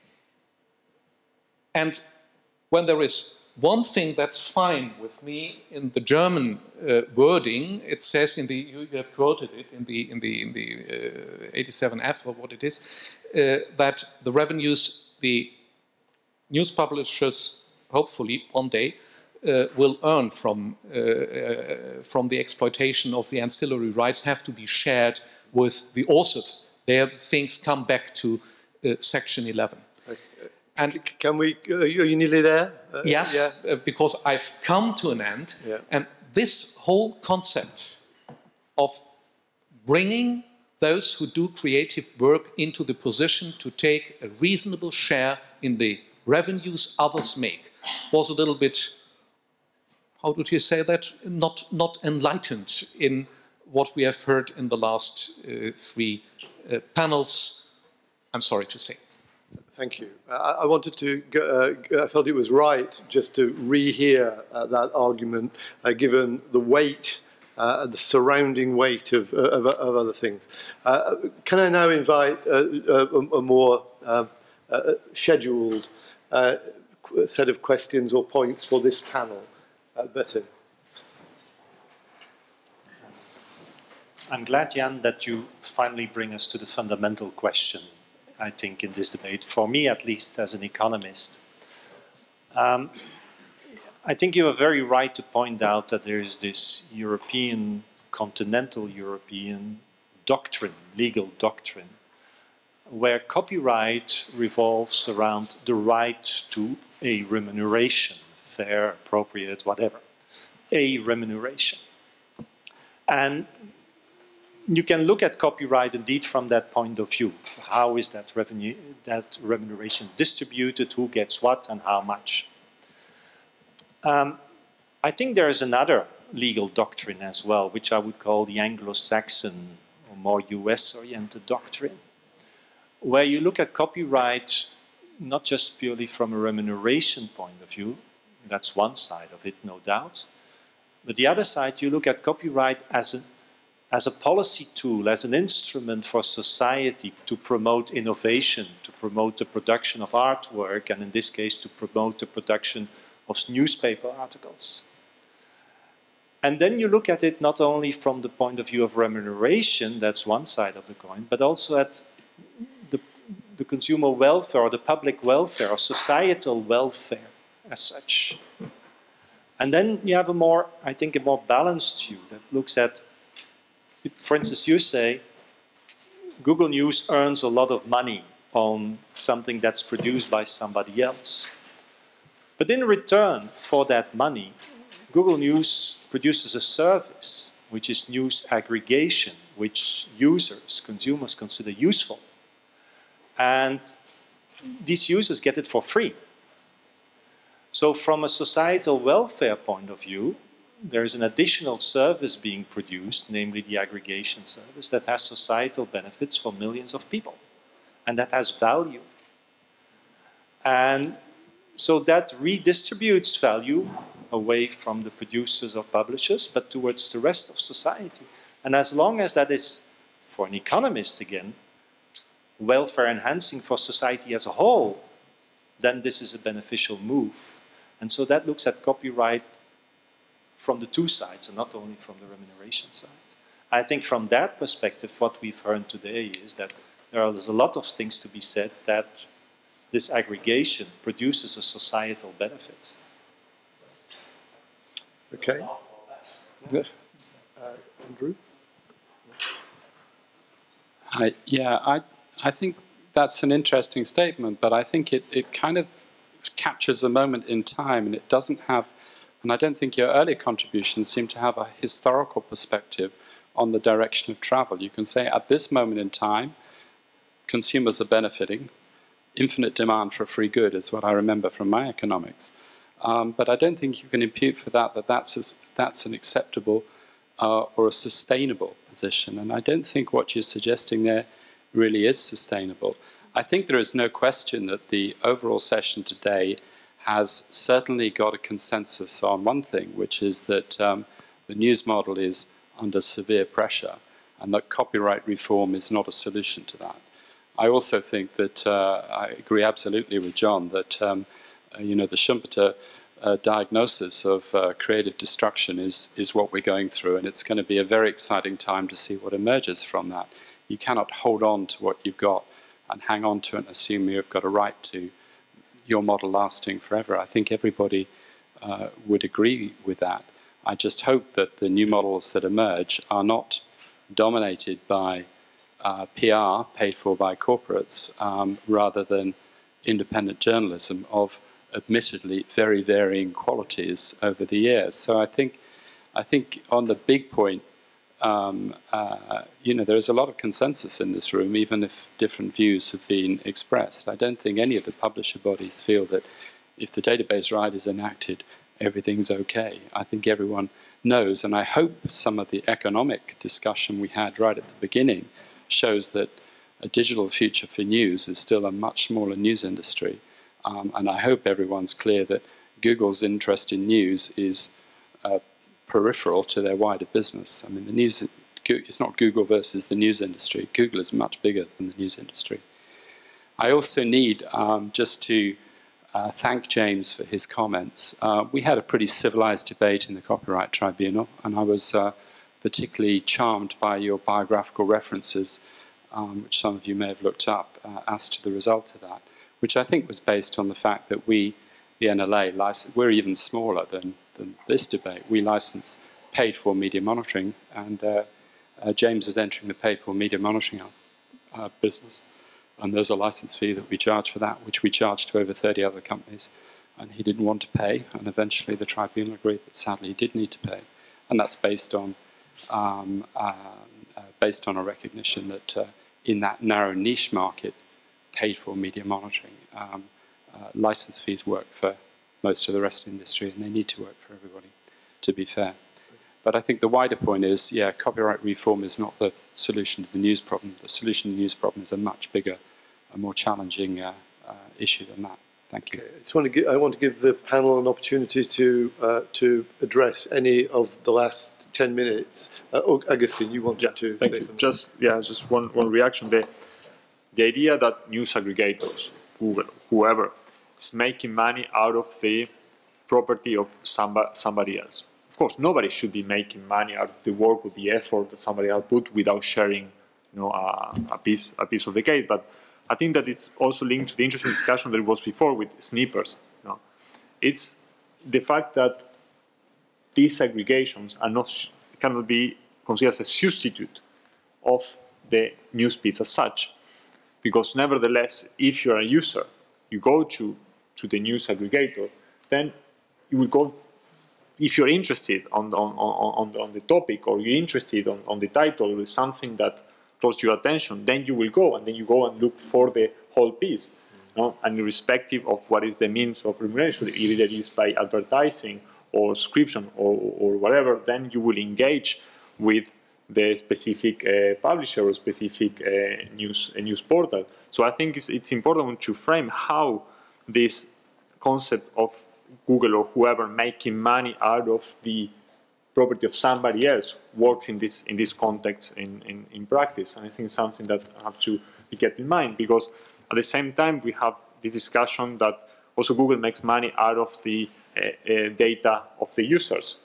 And when there is one thing that's fine with me in the German wording, it says in the, you have quoted it in the 87F or what it is, that the revenues the news publishers hopefully one day will earn from the exploitation of the ancillary rights have to be shared with the authors. There things come back to Section 11. And can we, are you nearly there? Yes, yeah. Because I've come to an end. Yeah. And this whole concept of bringing those who do creative work into the position to take a reasonable share in the revenues others make was a little bit, how would you say that, not enlightened in what we have heard in the last three panels, I'm sorry to say. Thank you. I wanted to, I felt it was right just to rehear that argument, given the weight, the surrounding weight of other things. Can I now invite a more scheduled set of questions or points for this panel? Bernt. I'm glad, Jan, that you finally bring us to the fundamental question, I think, in this debate, for me at least as an economist. I think you are very right to point out that there is this European, continental European doctrine, legal doctrine, where copyright revolves around the right to a remuneration, fair, appropriate, whatever, a remuneration. And you can look at copyright indeed from that point of view. How is that remuneration distributed, who gets what and how much? I think there is another legal doctrine as well, which I would call the Anglo-Saxon or more US-oriented doctrine, where you look at copyright not just purely from a remuneration point of view, that's one side of it, no doubt, but the other side, you look at copyright as a policy tool, as an instrument for society to promote innovation, to promote the production of artwork, and in this case, to promote the production of newspaper articles. And then you look at it not only from the point of view of remuneration, that's one side of the coin, but also at the consumer welfare or the public welfare or societal welfare as such. And then you have a more, I think, a more balanced view that looks at, for instance, you say Google News earns a lot of money on something that's produced by somebody else. But in return for that money, Google News produces a service, which is news aggregation, which users, consumers consider useful. And these users get it for free. So from a societal welfare point of view, there is an additional service being produced, namely the aggregation service, that has societal benefits for millions of people. And that has value. And so that redistributes value away from the producers or publishers, but towards the rest of society. And as long as that is, for an economist again, welfare enhancing for society as a whole, then this is a beneficial move. And so that looks at copyright from the two sides, and not only from the remuneration side. I think from that perspective, what we've heard today is that there's a lot of things to be said that this aggregation produces a societal benefit. Okay. Andrew? I think that's an interesting statement, but I think it kind of captures a moment in time, and it doesn't have, and I don't think your earlier contributions seem to have a historical perspective on the direction of travel. You can say at this moment in time, consumers are benefiting. Infinite demand for a free good is what I remember from my economics. But I don't think you can impute for that's an acceptable or a sustainable position. And I don't think what you're suggesting there really is sustainable. I think there is no question that the overall session today has certainly got a consensus on one thing, which is that the news model is under severe pressure and that copyright reform is not a solution to that. I also think that I agree absolutely with John that the Schumpeter diagnosis of creative destruction is what we're going through, and it's going to be a very exciting time to see what emerges from that. You cannot hold on to what you've got and hang on to it and assume you've got a right to your model lasting forever. I think everybody would agree with that. I just hope that the new models that emerge are not dominated by PR paid for by corporates rather than independent journalism of admittedly very varying qualities over the years. So I think on the big point, there is a lot of consensus in this room, even if different views have been expressed. I don't think any of the publisher bodies feel that if the database right is enacted, everything's okay. I think everyone knows, and I hope some of the economic discussion we had right at the beginning shows that a digital future for news is still a much smaller news industry. And I hope everyone's clear that Google's interest in news is peripheral to their wider business. I mean, the news, it's not Google versus the news industry. Google is much bigger than the news industry. I also need just to thank James for his comments. We had a pretty civilized debate in the Copyright Tribunal, and I was particularly charmed by your biographical references, which some of you may have looked up, as to the result of that, which I think was based on the fact that we, the NLA, we're even smaller than this debate. We license paid-for media monitoring, and James is entering the paid-for media monitoring business. And there's a license fee that we charge for that, which we charge to over 30 other companies. And he didn't want to pay, and eventually the tribunal agreed that sadly he did need to pay. And that's based on a recognition that in that narrow niche market, paid-for media monitoring, license fees work for most of the rest of the industry, and they need to work for everybody, to be fair. But I think the wider point is, yeah, copyright reform is not the solution to the news problem. The solution to the news problem is a much bigger, a more challenging issue than that. Thank you. Okay. I want to give the panel an opportunity to address any of the last 10 minutes. Agustín, you wanted to say something? Just one reaction there. The idea that news aggregators, Google, whoever, is making money out of the property of somebody else. Of course, nobody should be making money out of the work or the effort that somebody else put without sharing, a piece of the cake. But I think that it's also linked to the interesting discussion that was before with snippers. It's the fact that these aggregations cannot be considered as a substitute of the news feeds as such, because nevertheless, if you're a user, you go to the news aggregator, then you will go. If you're interested on the topic, or you're interested on the title, or something that draws your attention, then you will go, and then you go and look for the whole piece. And irrespective of what is the means of remuneration, either it is by advertising or subscription or whatever, then you will engage with the specific publisher or specific news portal. So I think it's important to frame how this concept of Google or whoever making money out of the property of somebody else works in this context in practice. And I think it's something that have to be kept in mind, because at the same time we have this discussion that also Google makes money out of the data of the users.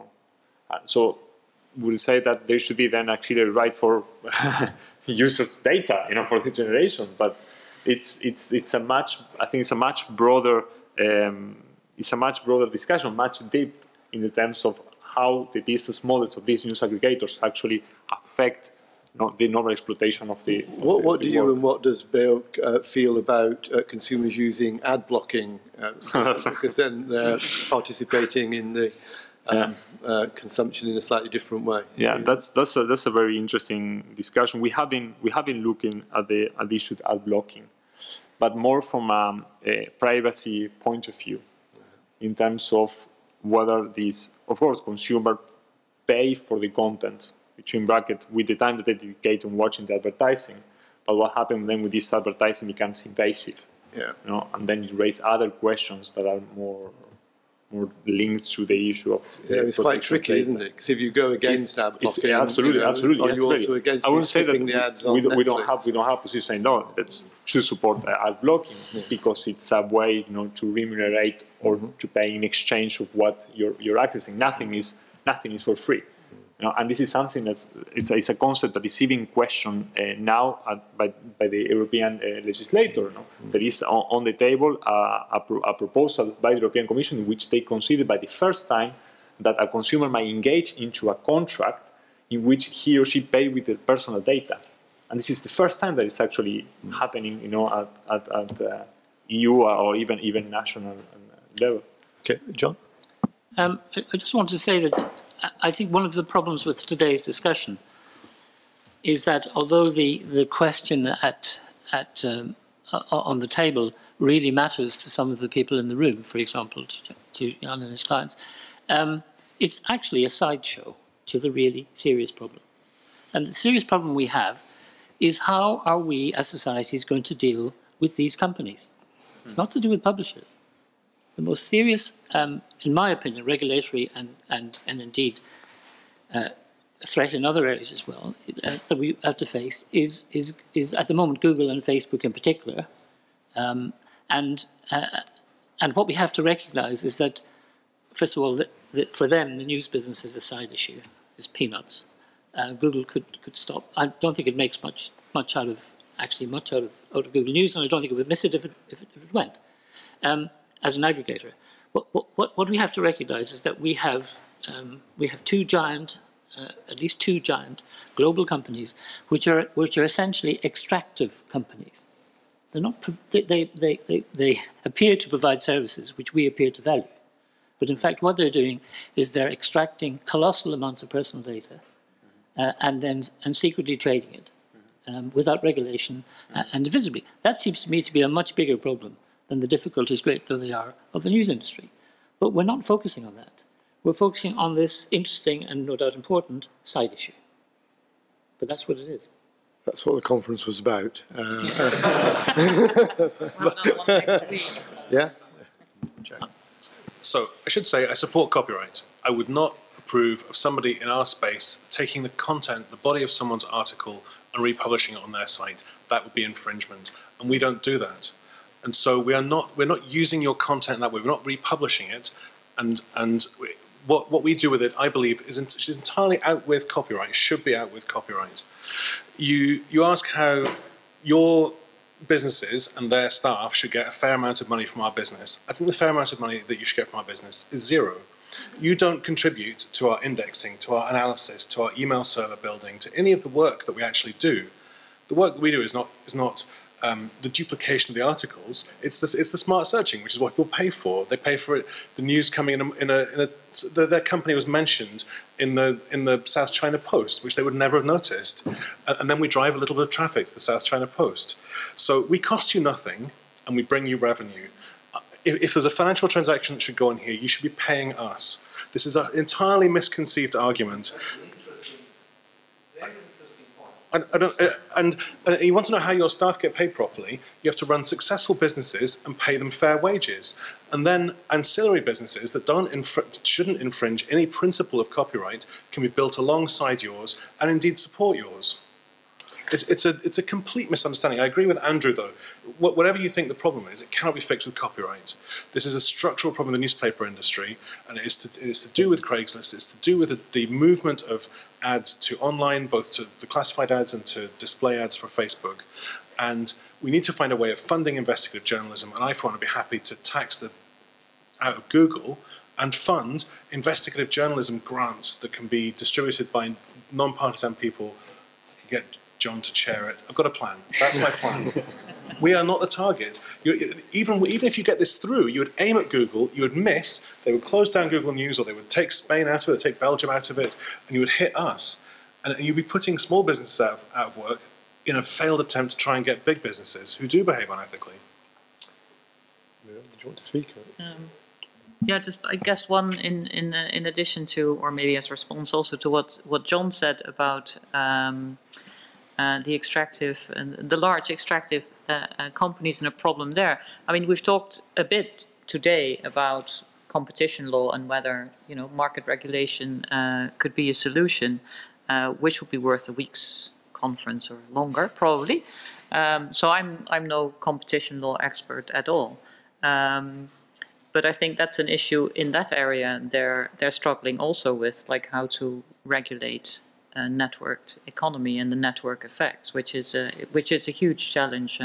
So we'll say that there should be then actually a right for users' data, for the generation. But it's a much broader discussion, much deep in the terms of how the business models of these news aggregators actually affect the normal exploitation of the. What do you and what does BEUC feel about consumers using ad blocking? Because then they're participating in the consumption in a slightly different way. Yeah, that's a very interesting discussion. We have been looking at the issue of ad blocking, but more from a privacy point of view, in terms of whether these, of course, consumer pay for the content, between brackets, with the time that they dedicate on watching the advertising. But what happens then with this advertising becomes invasive, and then you raise other questions that are more linked to the issue of. It's quite tricky, isn't it? Because if you go against ad blocking, absolutely. Are you also against I wouldn't say that the ads on we don't have position saying no, that should support ad blocking, because it's a way to remunerate or to pay in exchange of what you're accessing. Nothing is for free. And this is something it's a concept that is even questioned now by the European legislator. There is on the table a proposal by the European Commission in which they consider by the first time that a consumer might engage into a contract in which he or she pay with their personal data. And this is the first time that it's actually happening, at EU or even national level. Okay, John? I just want to say that I think one of the problems with today's discussion is that although the question on the table really matters to some of the people in the room, for example, to Jan and his clients, it's actually a sideshow to the really serious problem. And the serious problem we have is how are we as societies going to deal with these companies? It's not to do with publishers. The most serious, in my opinion, regulatory and indeed threat in other areas as well that we have to face is at the moment Google and Facebook in particular, and what we have to recognise is that, first of all, that for them the news business is a side issue. peanuts. Google could stop. I don't think it makes much out of Google News, and I don't think it would miss it if it went. As an aggregator, what we have to recognise is that we have two giant, at least two giant global companies, which are essentially extractive companies. They're not. They appear to provide services which we appear to value, but in fact, what they're doing is they're extracting colossal amounts of personal data, and secretly trading it without regulation and invisibly. That seems to me to be a much bigger problem than the difficulties, great though they are, of the news industry. But we're not focusing on that. We're focusing on this interesting and no doubt important side issue. But that's what it is. That's what the conference was about. Yeah. So I should say I support copyright. I would not approve of somebody in our space taking the content, the body of someone's article, and republishing it on their site. That would be infringement, and we don't do that. And so we're not using your content in that way. We're not republishing it, and what we do with it, I believe, is entirely out with copyright. Should be out with copyright. You ask how your businesses and their staff should get a fair amount of money from our business. I think the fair amount of money that you should get from our business is zero. You don't contribute to our indexing, to our analysis, to our email server building, to any of the work that we actually do. The work that we do is not the duplication of the articles. It's the smart searching, which is what people pay for. They pay for it. The news coming their company was mentioned in the South China Post, which they would never have noticed. And then we drive a little bit of traffic to the South China Post. So we cost you nothing, and we bring you revenue. If there's a financial transaction that should go in here, you should be paying us. This is an entirely misconceived argument. And you want to know how your staff get paid properly, you have to run successful businesses and pay them fair wages. And then ancillary businesses that shouldn't infringe any principle of copyright can be built alongside yours and indeed support yours. It's a complete misunderstanding. I agree with Andrew, though. Whatever you think the problem is, it cannot be fixed with copyright. This is a structural problem in the newspaper industry, and it is to do with Craigslist. It's to do with the movement of ads to online, both to the classified ads and to display ads for Facebook. And we need to find a way of funding investigative journalism, and I, for one, would be happy to tax out of Google and fund investigative journalism grants that can be distributed by non-partisan people. I can get John to chair it. I've got a plan. That's my plan. We are not the target. Even if you get this through, you would aim at Google, you would miss, they would close down Google News, or they would take Spain out of it, take Belgium out of it, and you would hit us. And you'd be putting small businesses out of work in a failed attempt to try and get big businesses who do behave unethically. Did you want to speak? Yeah, just I guess one in addition to, or maybe as a response also to what John said about the extractive and the large extractive companies and a problem there. I mean, we've talked a bit today about competition law and whether market regulation could be a solution, which would be worth a week's conference or longer, probably. So I'm no competition law expert at all. But I think that's an issue in that area, and they're struggling also with how to regulate networked economy and the network effects, which is a huge challenge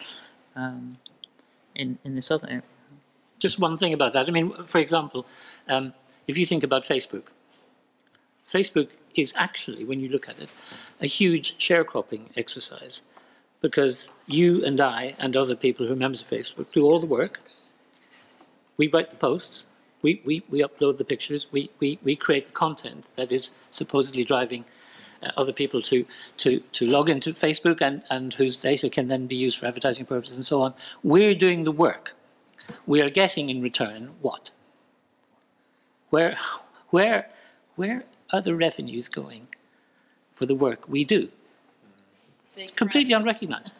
in this other area. Just one thing about that. I mean, for example, if you think about Facebook, Facebook is actually, when you look at it, a huge sharecropping exercise, because you and I and other people who are members of Facebook do all the work. We write the posts, we upload the pictures, we create the content that is supposedly driving other people to log into Facebook and whose data can then be used for advertising purposes and so on. We're doing the work. We are getting in return what? Where are the revenues going for the work we do? Completely unrecognized.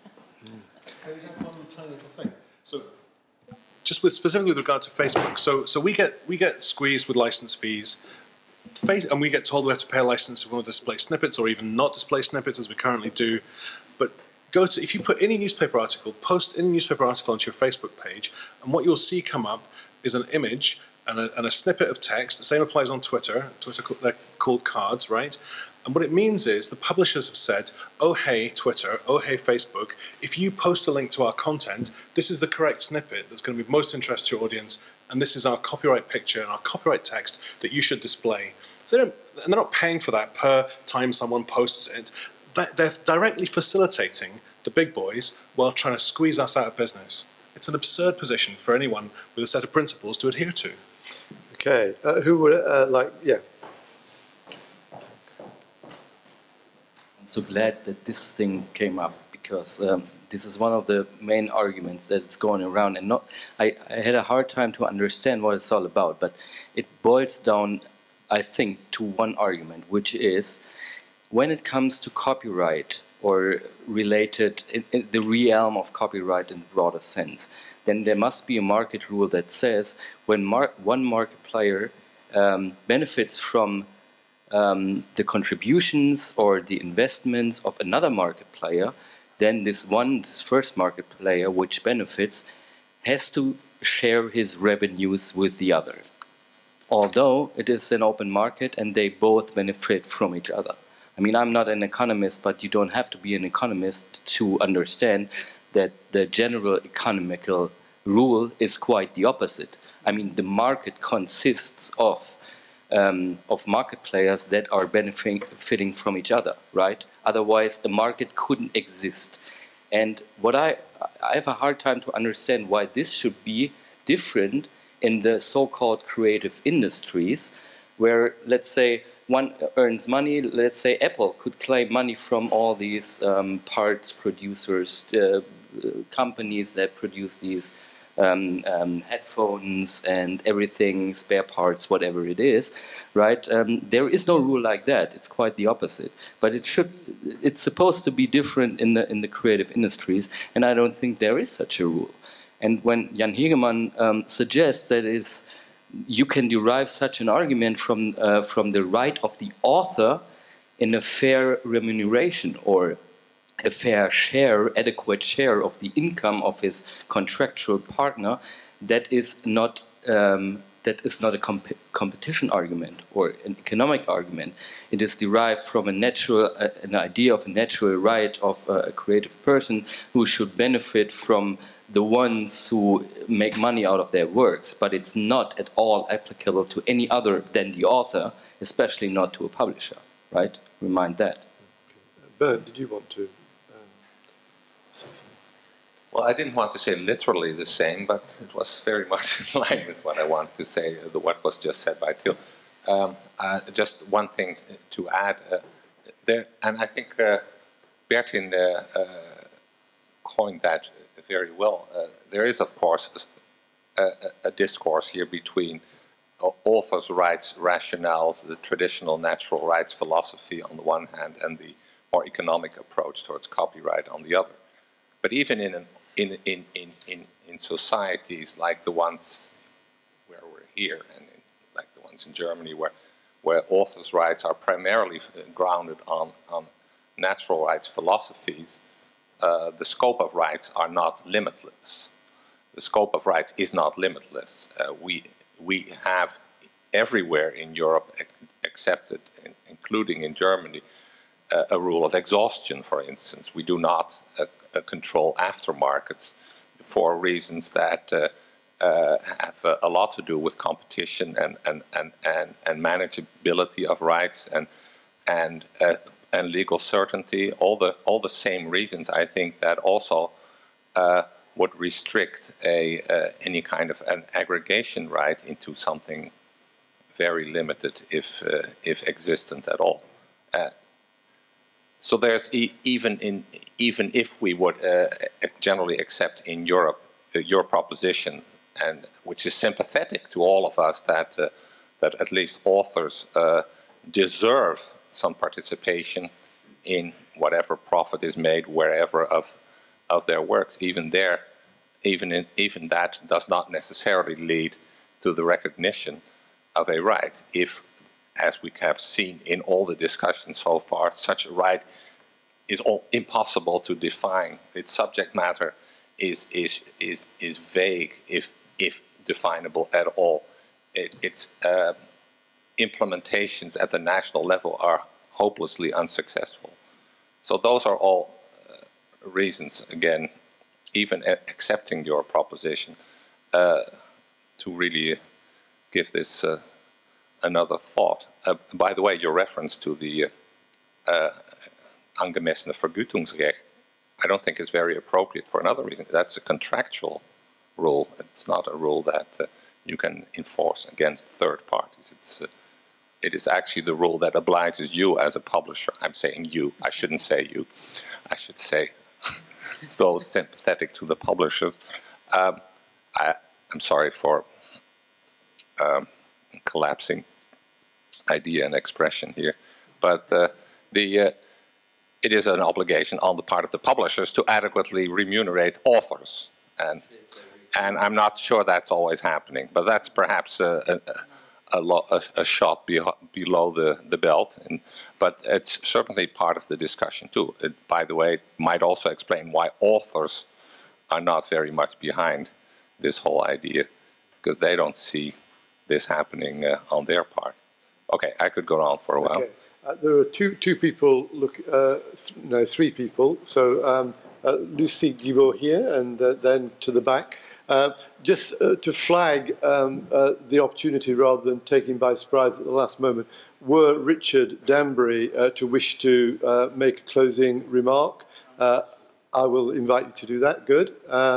So, just specifically with regard to Facebook, so we get squeezed with license fees, and we get told we have to pay a license if we want to display snippets, or even not display snippets as we currently do. But if you put any newspaper article, post any newspaper article onto your Facebook page, and what you'll see come up is an image and a snippet of text. The same applies on Twitter. Twitter called cards, right? And what it means is the publishers have said, oh, hey, Twitter, oh, hey, Facebook, if you post a link to our content, this is the correct snippet that's going to be of most interest to your audience, and this is our copyright picture and our copyright text that you should display. So and they're not paying for that per time someone posts it. They're directly facilitating the big boys while trying to squeeze us out of business. It's an absurd position for anyone with a set of principles to adhere to. Okay, who would yeah. I'm so glad that this thing came up, because this is one of the main arguments that is going around, and I had a hard time to understand what it's all about, but it boils down, I think, to one argument, which is when it comes to copyright or related in the realm of copyright in the broader sense, then there must be a market rule that says when one market player benefits from the contributions or the investments of another market player, then this first market player which benefits has to share his revenues with the other, although it is an open market and they both benefit from each other. I mean, I'm not an economist, but you don't have to be an economist to understand that the general economical rule is quite the opposite. I mean, the market consists of market players that are benefiting from each other, right? Otherwise, the market couldn't exist. And what I have a hard time to understand why this should be different in the so-called creative industries, where, let's say, one earns money. Let's say Apple could claim money from all these parts producers, companies that produce these headphones and everything, spare parts, whatever it is, right? There is no rule like that. It's quite the opposite. But it's supposed to be different in the creative industries, and I don't think there is such a rule. And when Jan Hegemann suggests that you can derive such an argument from the right of the author in a fair remuneration or a fair share, adequate share of the income of his contractual partner, that is not a competition argument or an economic argument. It is derived from an idea of a natural right of a creative person who should benefit from the ones who make money out of their works, but it's not at all applicable to any other than the author, especially not to a publisher, right? Remind that. Bernt, did you want to say something? Well, I didn't want to say literally the same, but it was very much in line with what I wanted to say, what was just said by Till. Just one thing to add there, and I think Bernt coined that very well. There is, of course, a discourse here between authors' rights rationales, the traditional natural rights philosophy on the one hand, and the more economic approach towards copyright on the other. But even in societies like the ones where we're here, and like the ones in Germany, where authors' rights are primarily grounded on natural rights philosophies, the scope of rights are not limitless. The scope of rights is not limitless. We have everywhere in Europe accepted, including in Germany, a rule of exhaustion, for instance. We do not control aftermarkets for reasons that have a lot to do with competition and manageability of rights and legal certainty, all the same reasons, I think, that also would restrict any kind of an aggregation right into something very limited, if existent at all. So there's even if we would generally accept in Europe your proposition, and which is sympathetic to all of us, that at least authors deserve some participation in whatever profit is made wherever of their works. Even that does not necessarily lead to the recognition of a right. If, as we have seen in all the discussions so far, such a right is impossible to define. Its subject matter is vague, if definable at all. It's implementations at the national level are hopelessly unsuccessful. So those are all reasons, again, even accepting your proposition, to really give this another thought. By the way, your reference to the angemessene Vergütungsrecht, I don't think is very appropriate for another reason. That's a contractual rule. It's not a rule that you can enforce against third parties. It is actually the rule that obliges you as a publisher. I'm saying you. I shouldn't say you. I should say those sympathetic to the publishers. I'm sorry for collapsing idea and expression here, but it is an obligation on the part of the publishers to adequately remunerate authors, and I'm not sure that's always happening. But that's perhaps a shot below the belt, but it's certainly part of the discussion too. It, by the way, might also explain why authors are not very much behind this whole idea, because they don't see this happening on their part. Okay, I could go on for a while. Okay. There are two people, three people. So Lucy Guibault here, and then to the back. Just to flag the opportunity, rather than taking by surprise at the last moment, were Richard Danbury to wish to make a closing remark, I will invite you to do that. Good.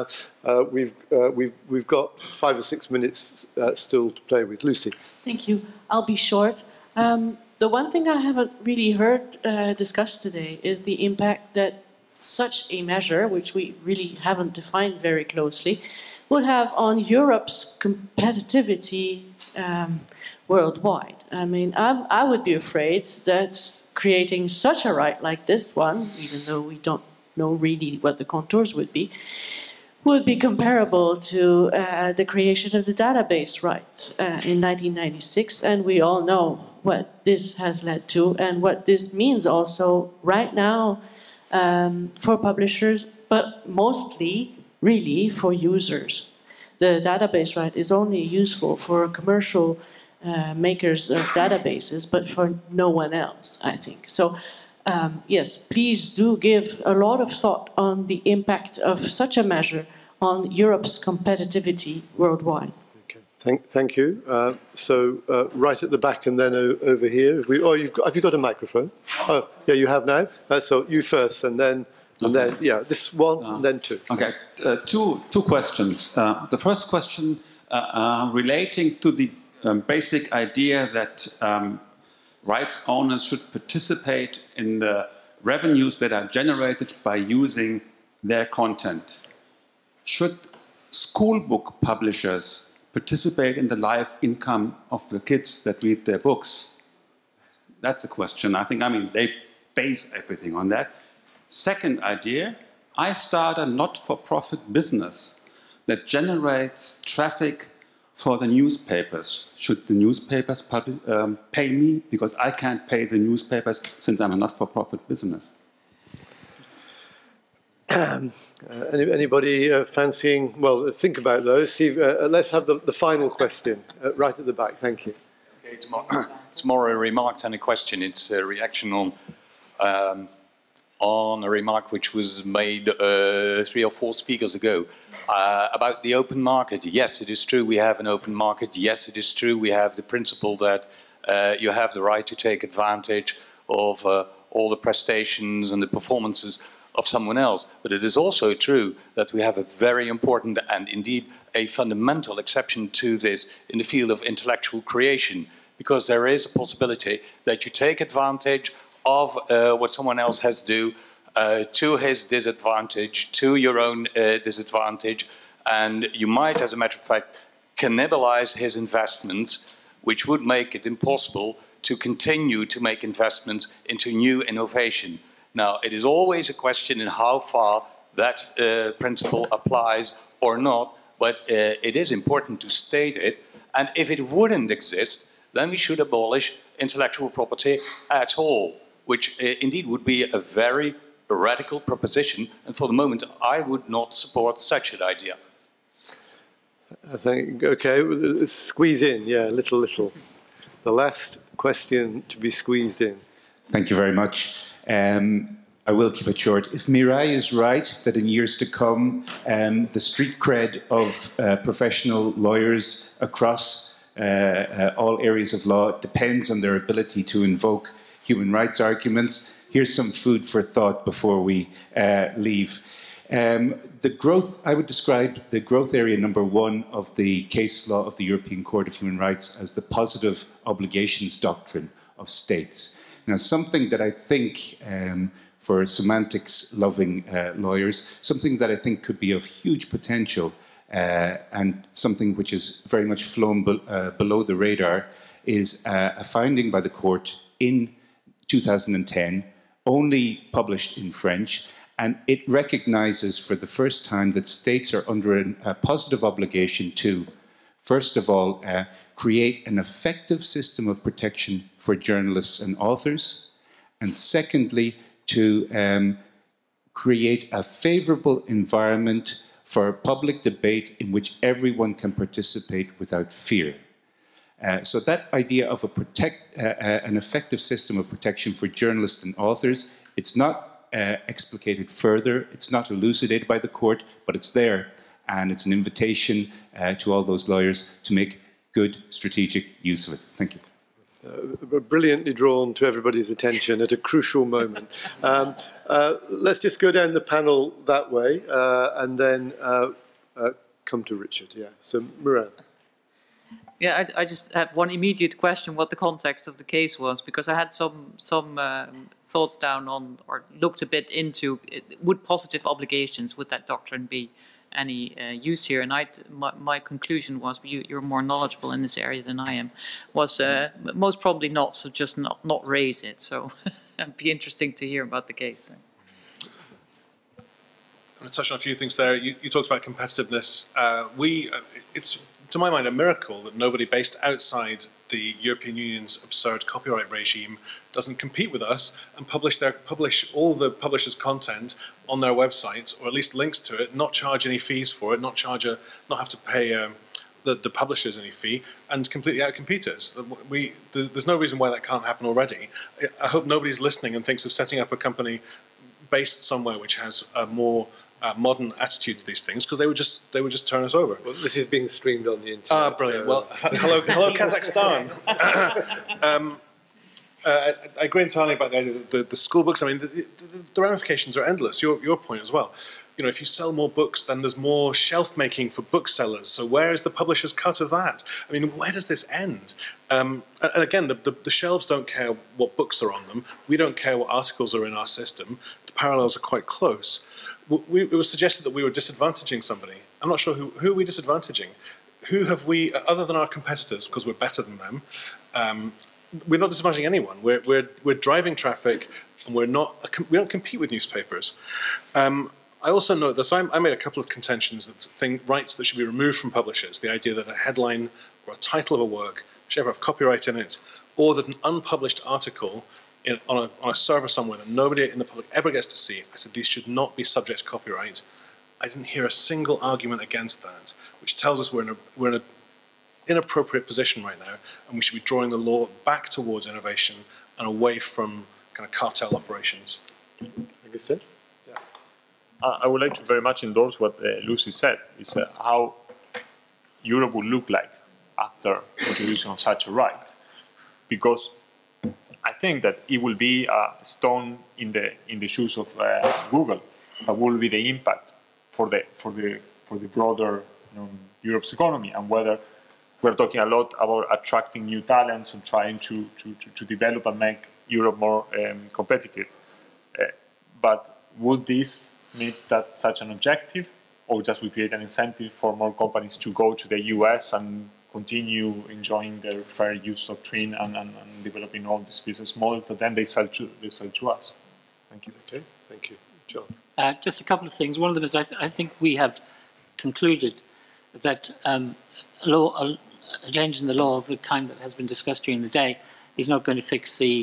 We've got 5 or 6 minutes still to play with. Lucy. Thank you. I'll be short. The one thing I haven't really heard discussed today is the impact that such a measure, which we really haven't defined very closely, would have on Europe's competitivity worldwide. I mean, I would be afraid that creating such a right like this one, even though we don't know really what the contours would be comparable to the creation of the database right in 1996, and we all know what this has led to and what this means also right now for publishers, but mostly really for users. The database right is only useful for commercial makers of databases, but for no one else, I think. So yes, please do give a lot of thought on the impact of such a measure on Europe's competitivity worldwide. Okay. Thank you. So right at the back and then over here. Have you got a microphone? Oh, yeah, you have now. So you first, and then yeah, this one, and then two. Okay. Two questions. The first question relating to the basic idea that rights owners should participate in the revenues that are generated by using their content. Should school book publishers participate in the life income of the kids that read their books? That's the question. I mean, they base everything on that. Second idea, I start a not-for-profit business that generates traffic for the newspapers. Should the newspapers pay me? Because I can't pay the newspapers since I'm a not-for-profit business. Anybody fancying? Well, think about those. See, let's have the final question right at the back. Thank you. Okay, it's more a remark than a question. It's a reaction on a remark which was made 3 or 4 speakers ago about the open market. Yes, it is true we have an open market. Yes, it is true we have the principle that you have the right to take advantage of all the prestations and the performances of someone else. But it is also true that we have a very important and indeed a fundamental exception to this in the field of intellectual creation, because there is a possibility that you take advantage of what someone else has to do to his disadvantage, to your own disadvantage, and you might, as a matter of fact, cannibalize his investments, which would make it impossible to continue to make investments into new innovation. Now, it is always a question in how far that principle applies or not, but it is important to state it. And if it wouldn't exist, then we should abolish intellectual property at all, which indeed would be a very radical proposition. And for the moment, I would not support such an idea. I think, okay, squeeze in, yeah, little. the last question to be squeezed in. Thank you very much. I will keep it short. If Mireille is right, that in years to come, the street cred of professional lawyers across all areas of law depends on their ability to invoke human rights arguments, here's some food for thought before we leave. The growth, I would describe the growth area number one of the case law of the European Court of Human Rights as the positive obligations doctrine of states. Now, something that I think, for semantics-loving lawyers, something that I think could be of huge potential and something which is very much flown below the radar is a finding by the court in 2010, only published in French, and it recognizes for the first time that states are under a positive obligation to, first of all, create an effective system of protection for journalists and authors, and secondly, to create a favorable environment for public debate in which everyone can participate without fear. So that idea of an effective system of protection for journalists and authors, it's not explicated further, it's not elucidated by the court, but it's there, and it's an invitation to all those lawyers to make good strategic use of it. Thank you. Brilliantly drawn to everybody's attention at a crucial moment. Let's just go down the panel that way and then come to Richard. Yeah. So, Mireille. Yeah, I just have one immediate question: what the context of the case was, because I had some thoughts down on, or looked a bit into, would positive obligations, would that doctrine be any use here? And my conclusion was, you're more knowledgeable in this area than I am, was most probably not, so just not raise it. So it'd be interesting to hear about the case. I'm going to touch on a few things there. You talked about competitiveness. It's, to my mind, a miracle that nobody based outside the European Union's absurd copyright regime doesn't compete with us and publish all the publishers' content on their websites, or at least links to it, not charge any fees for it, not have to pay the publishers any fee, and completely outcompete us. There's no reason why that can't happen already. I hope nobody's listening and thinks of setting up a company based somewhere which has a more modern attitude to these things, because they would just turn us over. Well, this is being streamed on the internet. Ah, brilliant. Well, hello Kazakhstan. I agree entirely about the school books. I mean, the ramifications are endless. Your point as well. You know, if you sell more books, then there's more shelf making for booksellers. So where is the publisher's cut of that? I mean, where does this end? And again, the shelves don't care what books are on them. We don't care what articles are in our system. The parallels are quite close. It was suggested that we were disadvantaging somebody. I'm not sure who are we disadvantaging. Who have we, other than our competitors, because we're better than them, we're not disadvantaging anyone. We're driving traffic, and we don't compete with newspapers. I also note that I made a couple of contentions that rights that should be removed from publishers. The idea that a headline or a title of a work should ever have copyright in it, or that an unpublished article on a server somewhere that nobody in the public ever gets to see. I said these should not be subject to copyright. I didn't hear a single argument against that, which tells us we're in an inappropriate position right now, and we should be drawing the law back towards innovation and away from kind of cartel operations. Agustín? Yeah. I would like to very much endorse what Lucy said. It's how Europe would look like after introduction of such a right, because I think that it will be a stone in the shoes of Google. What will be the impact for the broader Europe's economy, and whether we're talking a lot about attracting new talents and trying to develop and make Europe more competitive. But would this meet such an objective, or just we create an incentive for more companies to go to the US and continue enjoying their fair use doctrine and developing all these business models that then they sell to us? Thank you. Okay, thank you. John? Just a couple of things. One of them is I think we have concluded that a change in the law of the kind that has been discussed during the day is not going to fix the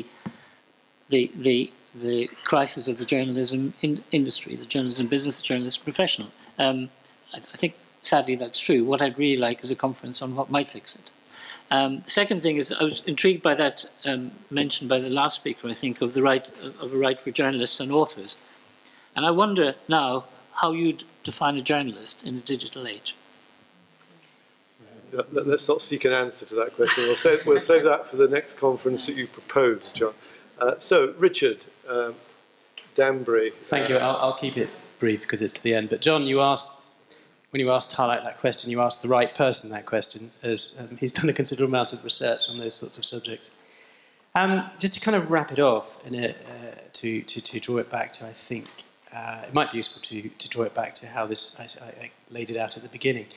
crisis of the journalism industry, the journalism business, the journalism professional. I think, sadly, that's true. What I'd really like is a conference on what might fix it. The second thing is I was intrigued by that mentioned by the last speaker, I think, of the right of a right for journalists and authors. And I wonder now how you'd define a journalist in a digital age. Let's not seek an answer to that question. We'll save that for the next conference that you propose, John. So, Richard Danbury. Thank you. I'll keep it brief because it's to the end. But John, you asked, when you asked to highlight that question, you asked the right person that question, as he's done a considerable amount of research on those sorts of subjects. Just to kind of wrap it off, and to draw it back to, I think, it might be useful to draw it back to how this I laid it out at the beginning.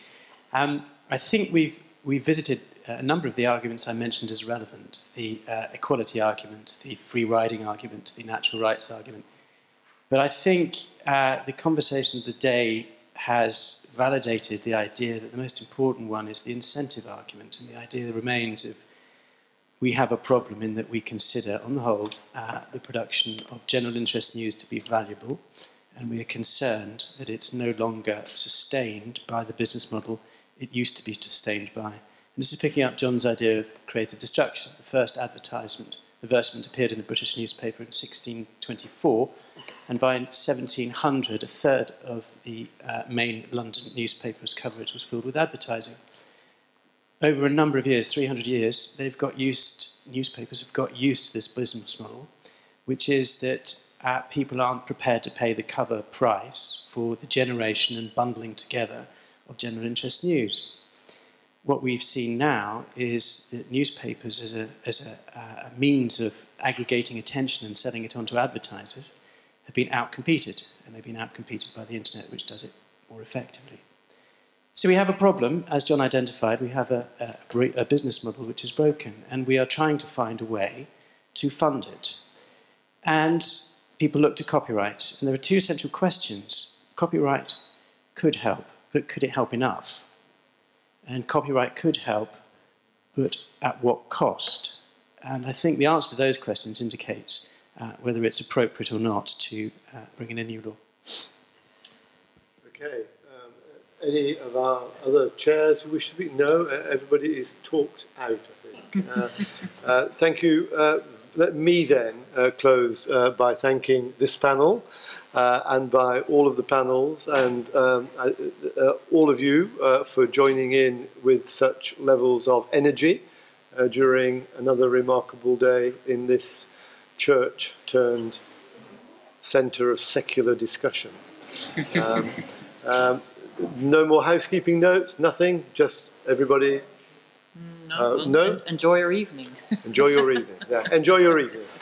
I think we've visited a number of the arguments I mentioned as relevant, the equality argument, the free riding argument, the natural rights argument. But I think the conversation of the day has validated the idea that the most important one is the incentive argument, and the idea remains of we have a problem in that we consider, on the whole, the production of general interest news to be valuable, and we are concerned that it's no longer sustained by the business model it used to be sustained by. And this is picking up John's idea of creative destruction. The first advertisement appeared in a British newspaper in 1624, and by 1700, a third of the main London newspaper's coverage was filled with advertising. Over a number of years, 300 years, newspapers have got used to this business model, which is that people aren't prepared to pay the cover price for the generation and bundling together of general interest news. What we've seen now is that newspapers as a means of aggregating attention and selling it onto advertisers have been outcompeted, and they've been outcompeted by the internet, which does it more effectively. So we have a problem, as John identified. We have a business model which is broken, and we are trying to find a way to fund it. And people look to copyright, and there are two central questions. Copyright could help, but could it help enough? And copyright could help, but at what cost? And I think the answer to those questions indicates whether it's appropriate or not to bring in a new law. Okay. Any of our other chairs who wish to speak? No, everybody is talked out, I think. Thank you. Let me then close by thanking this panel and by all of the panels and all of you for joining in with such levels of energy during another remarkable day in this church turned centre of secular discussion. No more housekeeping notes, nothing, just everybody. No. Enjoy your evening. Enjoy your evening. Yeah, enjoy your evening.